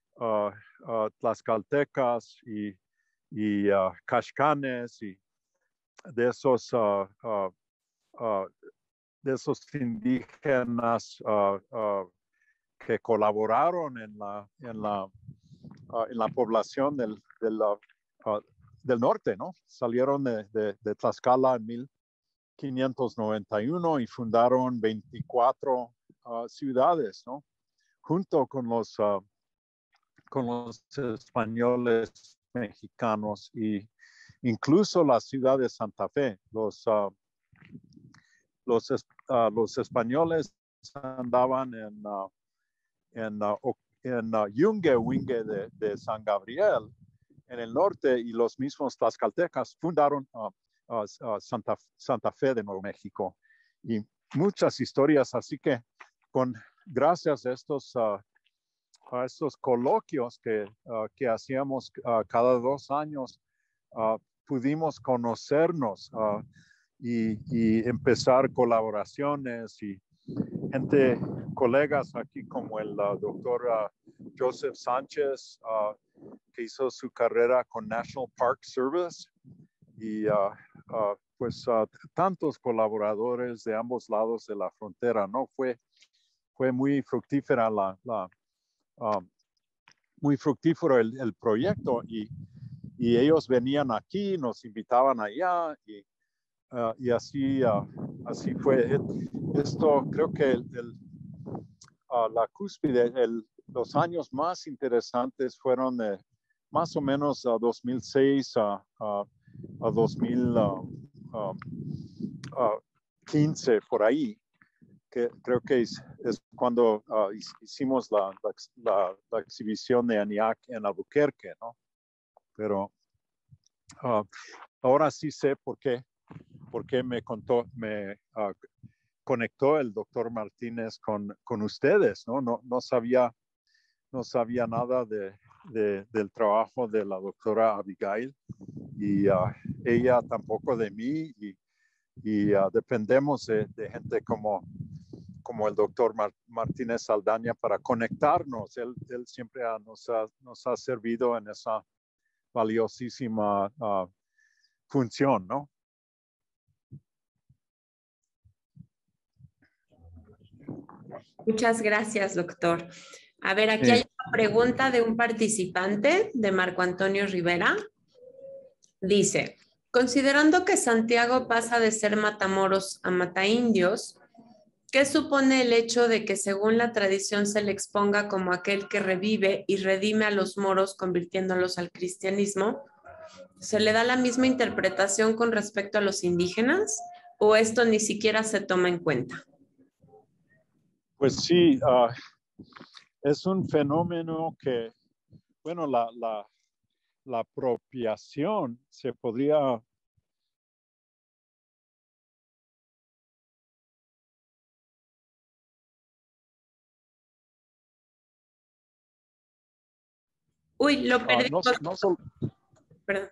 tlaxcaltecas y caxcanes y de esos indígenas que colaboraron en la población del norte, ¿no? Salieron de Tlaxcala en 1591 y fundaron 24 ciudades, ¿no? Junto con los españoles mexicanos y incluso la ciudad de Santa Fe. Los españoles andaban en Yungue de San Gabriel en el norte, y los mismos tlaxcaltecas fundaron Santa Fe de Nuevo México. Y muchas historias, así que gracias a estos coloquios que hacíamos cada 2 años, pudimos conocernos y empezar colaboraciones y colegas aquí como el doctor Joseph Sánchez, que hizo su carrera con National Park Service, y pues tantos colaboradores de ambos lados de la frontera, ¿no? Fue muy fructífera muy fructífero el proyecto, y ellos venían aquí, nos invitaban allá, y así fue. Esto creo que la cúspide, los años más interesantes fueron más o menos 2006 a 2015, por ahí, que creo que es cuando hicimos la exhibición de ENIAC en Albuquerque, ¿no? Pero ahora sí sé por qué me conectó el doctor Martínez con ustedes, ¿no? No sabía nada del trabajo de la doctora Abigail, y ella tampoco de mí, y dependemos de gente como el doctor Martínez Saldaña para conectarnos. Él siempre nos ha servido en esa valiosísima función, ¿no? Muchas gracias, doctor. A ver, aquí Sí. hay una pregunta de un participante, de Marco Antonio Rivera. Dice, considerando que Santiago pasa de ser matamoros a mataindios, ¿qué supone el hecho de que según la tradición se le exponga como aquel que revive y redime a los moros convirtiéndolos al cristianismo? ¿Se le da la misma interpretación con respecto a los indígenas o esto ni siquiera se toma en cuenta? Pues sí, es un fenómeno que, bueno, la apropiación se podría... Uy, lo perdimos. no solo... Perdón.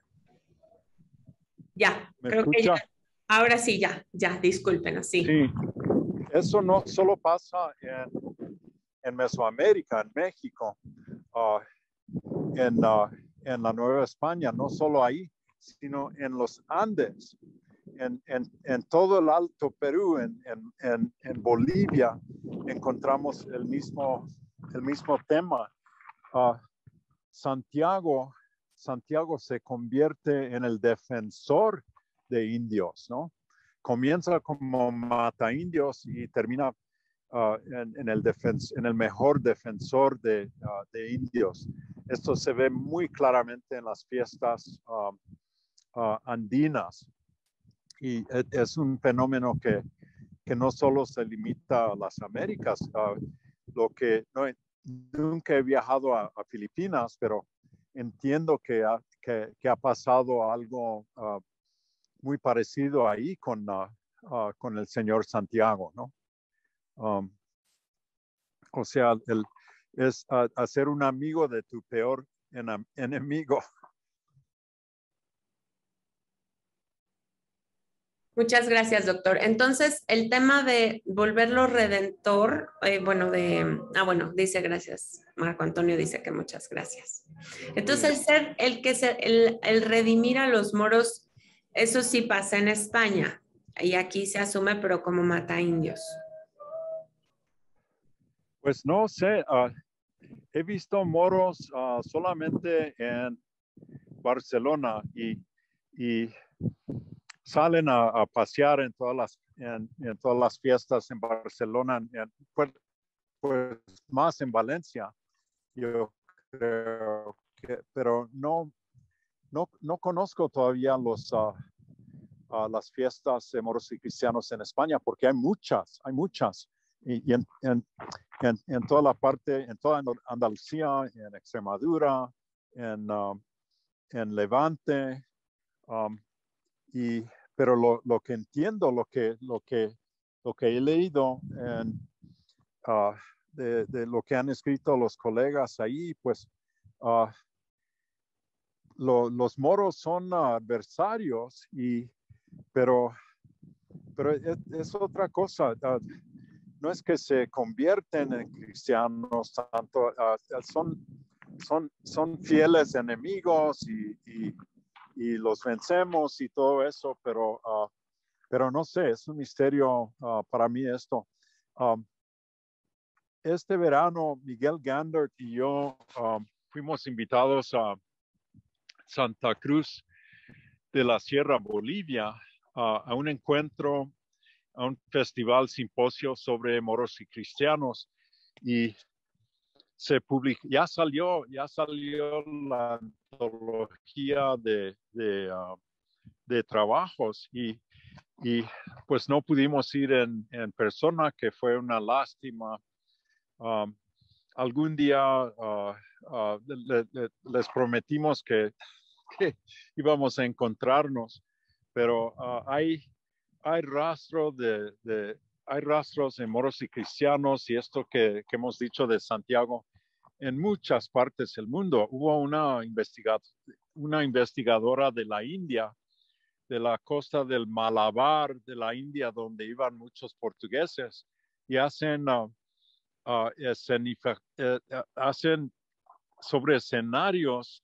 Ya, ¿Me creo que ya. escucha? Ahora sí, ya, discúlpenos, sí. Sí, eso no solo pasa en Mesoamérica, en México, uh, en la Nueva España, no solo ahí, sino en los Andes, en todo el Alto Perú, en Bolivia, encontramos el mismo tema. Santiago se convierte en el defensor de indios, ¿no? Comienza como mata indios y termina en el mejor defensor de indios. Esto se ve muy claramente en las fiestas andinas y es un fenómeno que no solo se limita a las Américas. Nunca he viajado a Filipinas, pero entiendo que ha pasado algo muy parecido ahí con el señor Santiago, ¿no? O sea, es hacer un amigo de tu peor enemigo. Muchas gracias, doctor. Entonces, el tema de volverlo redentor, dice gracias. Marco Antonio dice que muchas gracias. Entonces, el redimir a los moros, eso sí pasa en España y aquí se asume, pero como mata indios. Pues no sé, he visto moros solamente en Barcelona y salen a pasear en todas las fiestas en Barcelona, pues más en Valencia, yo creo pero no conozco todavía las fiestas de moros y cristianos en España, porque hay muchas, y en toda la parte, en toda Andalucía, en Extremadura, en Levante, pero lo que entiendo, lo que he leído de lo que han escrito los colegas ahí, pues los moros son adversarios, pero es otra cosa. No es que se convierten en cristianos tanto, son fieles enemigos y los vencemos y todo eso, pero no sé, es un misterio para mí esto. Este verano, Miguel Gandert y yo fuimos invitados a Santa Cruz de la Sierra, Bolivia, a un encuentro, a un festival simposio sobre moros y cristianos, y ya salió la antología de trabajos y pues no pudimos ir en persona, que fue una lástima. Algún día les prometimos que íbamos a encontrarnos, pero hay rastros de moros y cristianos, y esto que hemos dicho de Santiago en muchas partes del mundo. Hubo una investigadora de la India, de la costa del Malabar de la India, donde iban muchos portugueses, y hacen sobre escenarios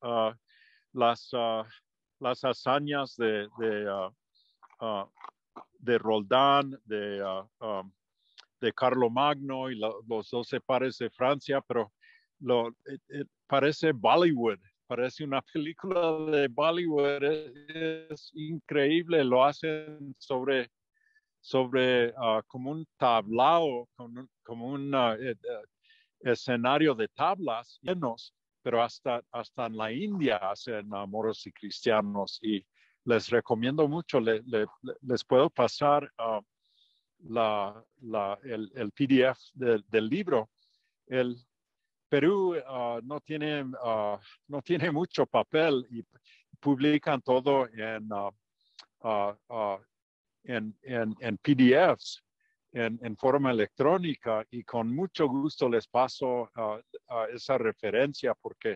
las hazañas de Roldán, de Carlomagno y los 12 pares de Francia, pero parece Bollywood, parece una película de Bollywood, es increíble, lo hacen sobre como un tablao, como un escenario de tablas llenos, pero hasta en la India hacen moros y cristianos, y les recomiendo mucho, les puedo pasar el PDF del libro. El Perú no tiene mucho papel y publican todo en PDFs, en forma electrónica, y con mucho gusto les paso esa referencia, porque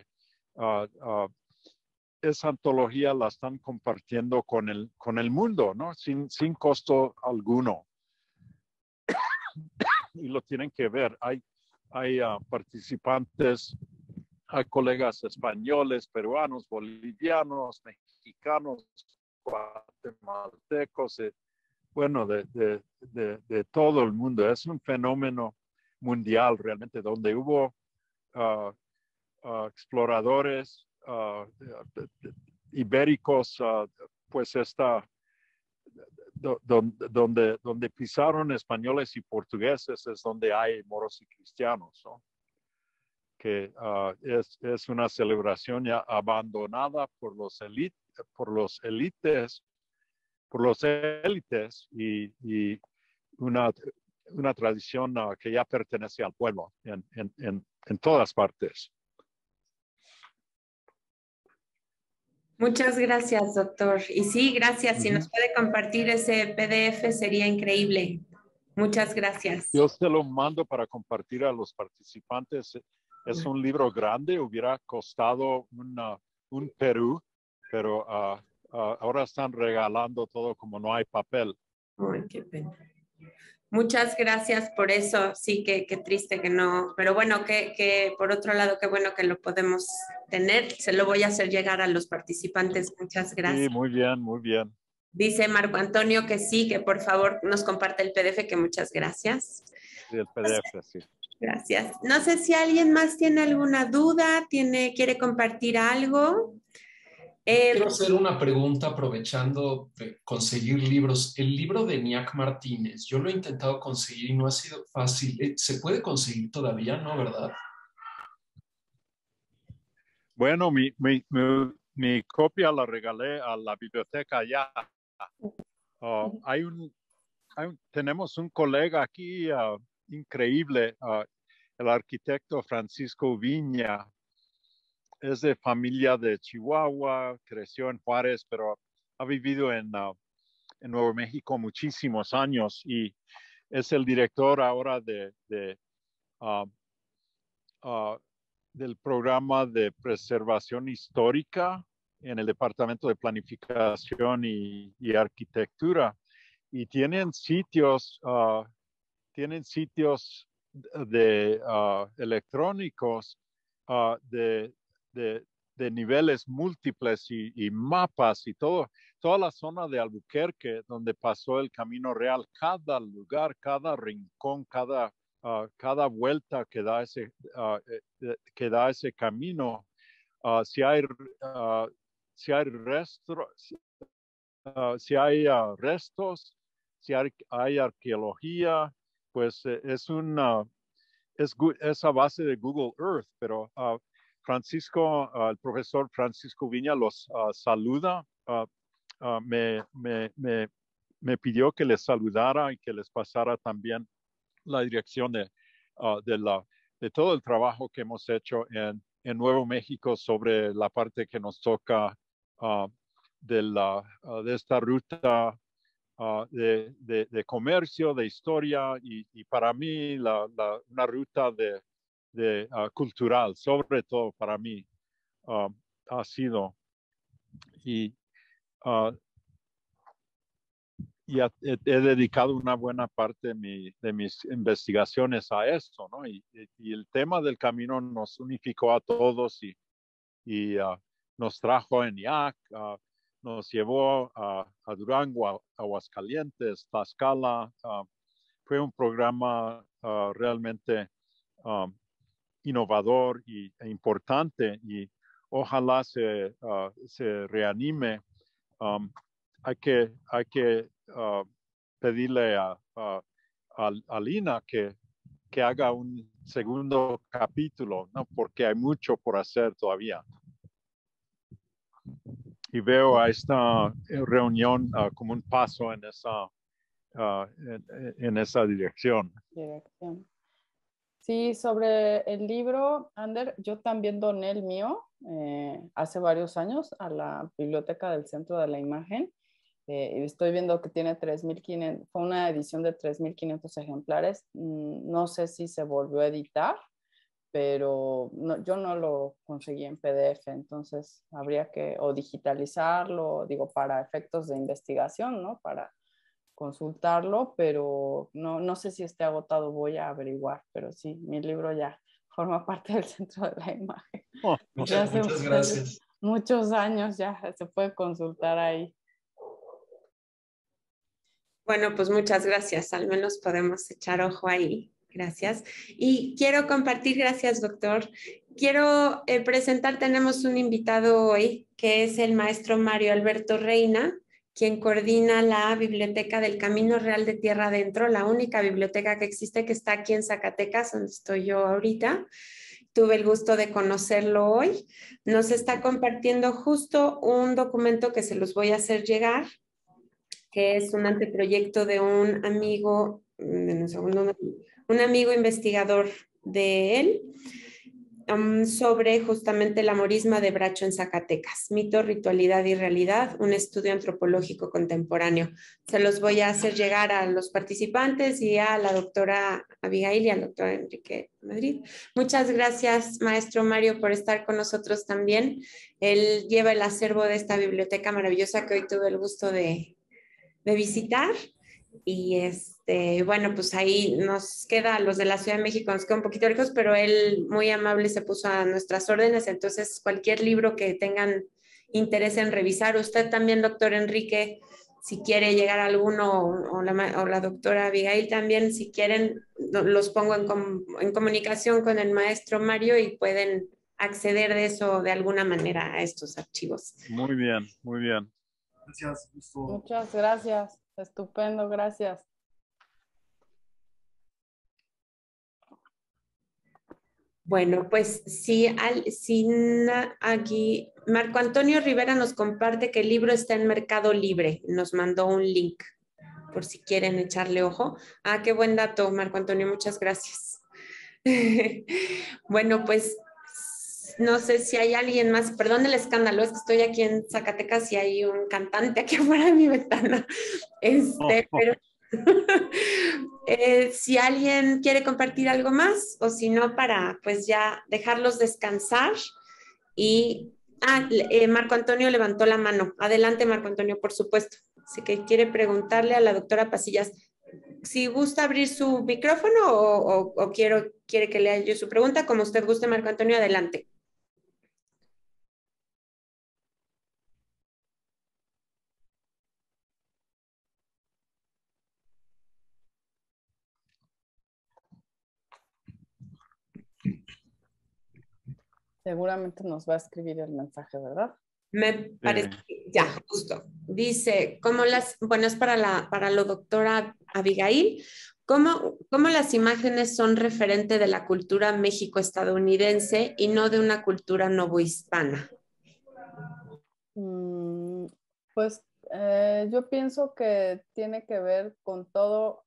esa antología la están compartiendo con el mundo, ¿no? Sin costo alguno. Y lo tienen que ver. Hay participantes, hay colegas españoles, peruanos, bolivianos, mexicanos, guatemaltecos, bueno, de todo el mundo. Es un fenómeno mundial realmente, donde hubo exploradores ibéricos, pues donde pisaron españoles y portugueses, es donde hay moros y cristianos, ¿no? Que es una celebración ya abandonada por los élites, y una tradición que ya pertenece al pueblo en todas partes. Muchas gracias, doctor. Y sí, gracias. Si nos puede compartir ese PDF sería increíble. Muchas gracias. Yo se lo mando para compartir a los participantes. Es un libro grande, hubiera costado un Perú, pero ahora están regalando todo como no hay papel. Ay, qué pena. Muchas gracias por eso. Sí, qué triste que no, pero bueno, que por otro lado, qué bueno que lo podemos tener. Se lo voy a hacer llegar a los participantes. Muchas gracias. Sí, muy bien, muy bien. Dice Marco Antonio que sí, que por favor nos comparte el PDF, que muchas gracias. Sí, el PDF, sí. Gracias. No sé si alguien más tiene alguna duda, quiere compartir algo. Quiero hacer una pregunta aprovechando de conseguir libros. El libro de Niak Martínez, yo lo he intentado conseguir y no ha sido fácil. ¿Se puede conseguir todavía? ¿No, verdad? Bueno, mi copia la regalé a la biblioteca allá. Tenemos un colega aquí increíble, el arquitecto Francisco Viña. Es de familia de Chihuahua, creció en Juárez, pero ha vivido en Nuevo México muchísimos años, y es el director ahora del programa de preservación histórica en el Departamento de Planificación y Arquitectura. Y tienen sitios electrónicos de niveles múltiples y mapas y toda la zona de Albuquerque donde pasó el Camino Real, cada lugar, cada rincón, cada vuelta que da ese camino. Si hay restos, si hay arqueología, pues es a base de Google Earth, pero el profesor Francisco Viña los saluda. Me pidió que les saludara y que les pasara también la dirección de todo el trabajo que hemos hecho en Nuevo México sobre la parte que nos toca de esta ruta de comercio, de historia, y para mí una ruta cultural, sobre todo para mí, ha sido. Y he dedicado una buena parte de mis investigaciones a esto, ¿no? Y el tema del camino nos unificó a todos y nos trajo a ENIAC, nos llevó a Durango, a Aguascalientes, Tlaxcala. Fue un programa realmente innovador e importante, y ojalá se reanime. Hay que pedirle a Lina que haga un segundo capítulo, ¿no? Porque hay mucho por hacer todavía. Y veo a esta reunión como un paso en esa dirección. Sí, sobre el libro, Ander, yo también doné el mío hace varios años a la Biblioteca del Centro de la Imagen. Estoy viendo que tiene 3.500, fue una edición de 3.500 ejemplares. No sé si se volvió a editar, pero no, yo no lo conseguí en PDF, entonces habría que o digitalizarlo, digo, para efectos de investigación, ¿no? Para consultarlo, pero no sé si esté agotado, voy a averiguar, pero sí, mi libro ya forma parte del Centro de la Imagen. Muchas gracias. Muchos años ya se puede consultar ahí. Bueno, pues muchas gracias. Al menos podemos echar ojo ahí. Gracias. Y quiero compartir, gracias, doctor. Quiero presentar, tenemos un invitado hoy, que es el maestro Mario Alberto Reina, quien coordina la Biblioteca del Camino Real de Tierra Adentro, la única biblioteca que existe, que está aquí en Zacatecas, donde estoy yo ahorita. Tuve el gusto de conocerlo hoy. Nos está compartiendo justo un documento que se los voy a hacer llegar, que es un anteproyecto de un amigo, un amigo investigador de él, sobre justamente la morisma de Bracho en Zacatecas, mito, ritualidad y realidad, un estudio antropológico contemporáneo. Se los voy a hacer llegar a los participantes y a la doctora Abigail y al doctor Enrique Madrid. Muchas gracias, maestro Mario, por estar con nosotros también. Él lleva el acervo de esta biblioteca maravillosa que hoy tuve el gusto de visitar, y bueno, pues ahí nos queda, a los de la Ciudad de México nos queda un poquito lejos, pero él muy amable se puso a nuestras órdenes, entonces cualquier libro que tengan interés en revisar, usted también, doctor Enrique, si quiere llegar a alguno, o la doctora Abigail también, si quieren, los pongo en comunicación con el maestro Mario y pueden acceder de eso de alguna manera a estos archivos. Muy bien, muy bien. Gracias, gusto. Muchas gracias. Estupendo, gracias. Bueno, pues aquí Marco Antonio Rivera nos comparte que el libro está en Mercado Libre. Nos mandó un link por si quieren echarle ojo. Ah, qué buen dato, Marco Antonio, muchas gracias. Bueno, pues no sé si hay alguien más. Perdón el escándalo, es que estoy aquí en Zacatecas y hay un cantante aquí afuera de mi ventana. Pero si alguien quiere compartir algo más, o si no, para pues ya dejarlos descansar. Y Marco Antonio levantó la mano. Adelante, Marco Antonio, por supuesto. Así que quiere preguntarle a la doctora Pasillas si gusta abrir su micrófono o quiere que lea yo su pregunta. Como usted guste, Marco Antonio, adelante. Seguramente nos va a escribir el mensaje, ¿verdad? Me parece que ya, justo. Dice, bueno, es para la doctora Abigail, ¿cómo las imágenes son referente de la cultura México-estadounidense y no de una cultura novohispana? Pues yo pienso que tiene que ver con todo,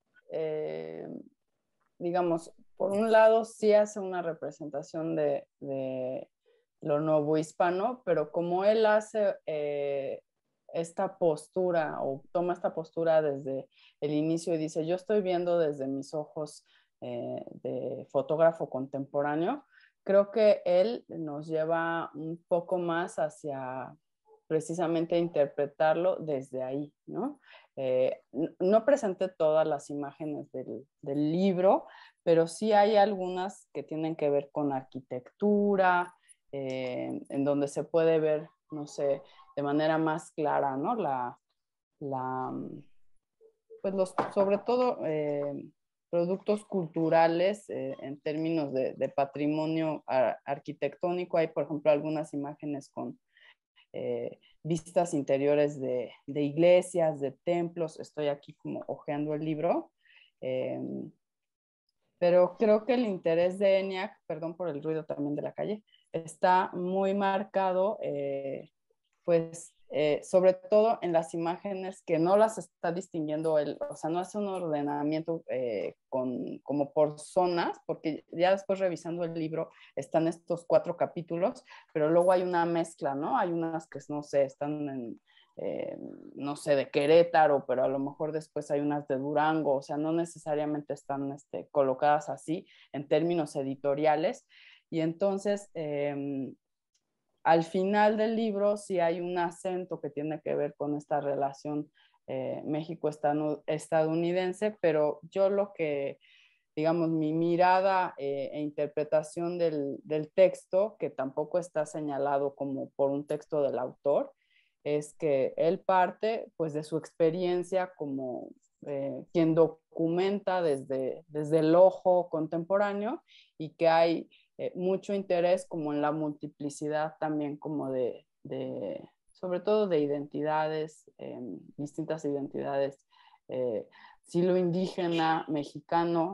digamos, por un lado sí hace una representación de lo novohispano, pero como él hace esta postura o toma esta postura desde el inicio y dice, yo estoy viendo desde mis ojos de fotógrafo contemporáneo, creo que él nos lleva un poco más hacia precisamente interpretarlo desde ahí, ¿no? No presenté todas las imágenes del libro, pero sí hay algunas que tienen que ver con arquitectura, en donde se puede ver, no sé, de manera más clara, ¿no? Pues sobre todo productos culturales en términos de patrimonio arquitectónico. Hay, por ejemplo, algunas imágenes con vistas interiores de iglesias, de templos. Estoy aquí como hojeando el libro. Pero creo que el interés de ENIAC, perdón por el ruido también de la calle, está muy marcado, pues, sobre todo en las imágenes que no las está distinguiendo él, o sea, no hace un ordenamiento como por zonas, porque ya después revisando el libro están estos 4 capítulos, pero luego hay una mezcla, ¿no? Hay unas que, no sé, están en, no sé, de Querétaro, pero a lo mejor después hay unas de Durango, o sea, no necesariamente están colocadas así en términos editoriales. Y entonces, al final del libro sí hay un acento que tiene que ver con esta relación México-estadounidense, pero yo lo que, digamos, mi mirada e interpretación del texto, que tampoco está señalado como por un texto del autor, es que él parte pues de su experiencia como quien documenta desde el ojo contemporáneo, y que hay mucho interés como en la multiplicidad también como sobre todo de identidades, distintas identidades, silo indígena, mexicano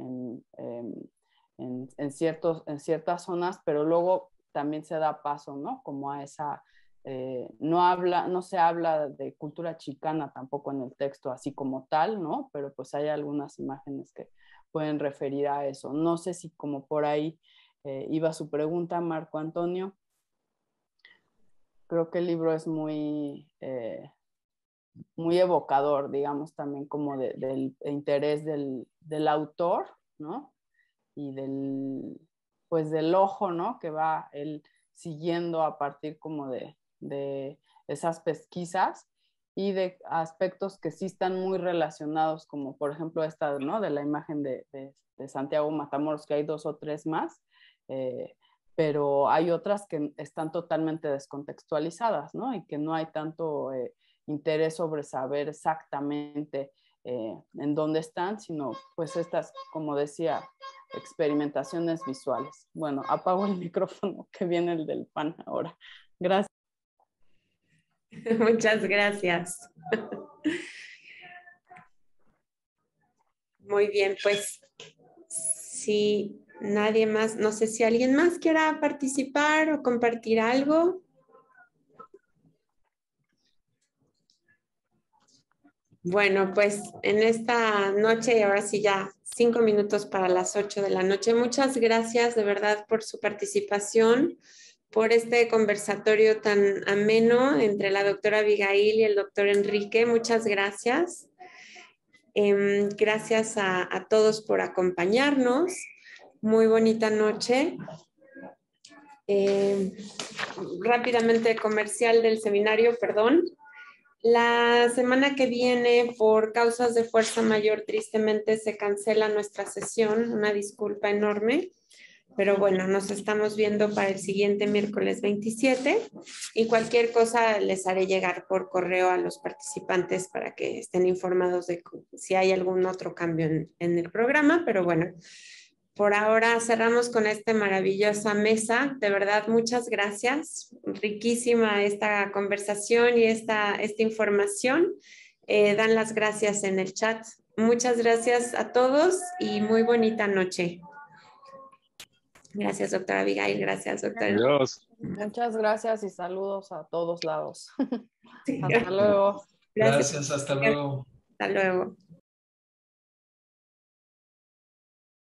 en ciertas zonas, pero luego también se da paso, ¿no? Como a esa... no se habla de cultura chicana tampoco en el texto así como tal, ¿no? Pero pues hay algunas imágenes que pueden referir a eso. No sé si como por ahí iba su pregunta, Marco Antonio. Creo que el libro es muy evocador, digamos, también como del interés del autor, ¿no? Y pues del ojo, ¿no? Que va él siguiendo a partir como de esas pesquisas, y de aspectos que sí están muy relacionados, como por ejemplo esta, ¿no? De la imagen de Santiago Matamoros, que hay 2 o 3 más, pero hay otras que están totalmente descontextualizadas, ¿no? Y que no hay tanto interés sobre saber exactamente en dónde están, sino pues estas, como decía, experimentaciones visuales. Bueno, apago el micrófono, que viene el del pan ahora. Gracias. Muchas gracias. Muy bien, pues si nadie más, no sé si alguien más quiera participar o compartir algo. Bueno, pues en esta noche, ahora sí ya 5 minutos para las 8 de la noche, muchas gracias de verdad por su participación, por este conversatorio tan ameno entre la doctora Abigail y el doctor Enrique. Muchas gracias. Gracias a todos por acompañarnos. Muy bonita noche. Rápidamente, comercial del seminario, perdón. La semana que viene, por causas de fuerza mayor, tristemente se cancela nuestra sesión. Una disculpa enorme. Pero bueno, nos estamos viendo para el siguiente miércoles 27, y cualquier cosa les haré llegar por correo a los participantes para que estén informados de si hay algún otro cambio en el programa. Pero bueno, por ahora cerramos con esta maravillosa mesa. De verdad, muchas gracias. Riquísima esta conversación y esta información. Dan las gracias en el chat. Muchas gracias a todos y muy bonita noche. Gracias, doctora Abigail. Gracias, doctora. Adiós. Muchas gracias y saludos a todos lados. Sí, Hasta luego. Gracias, hasta luego. Hasta luego.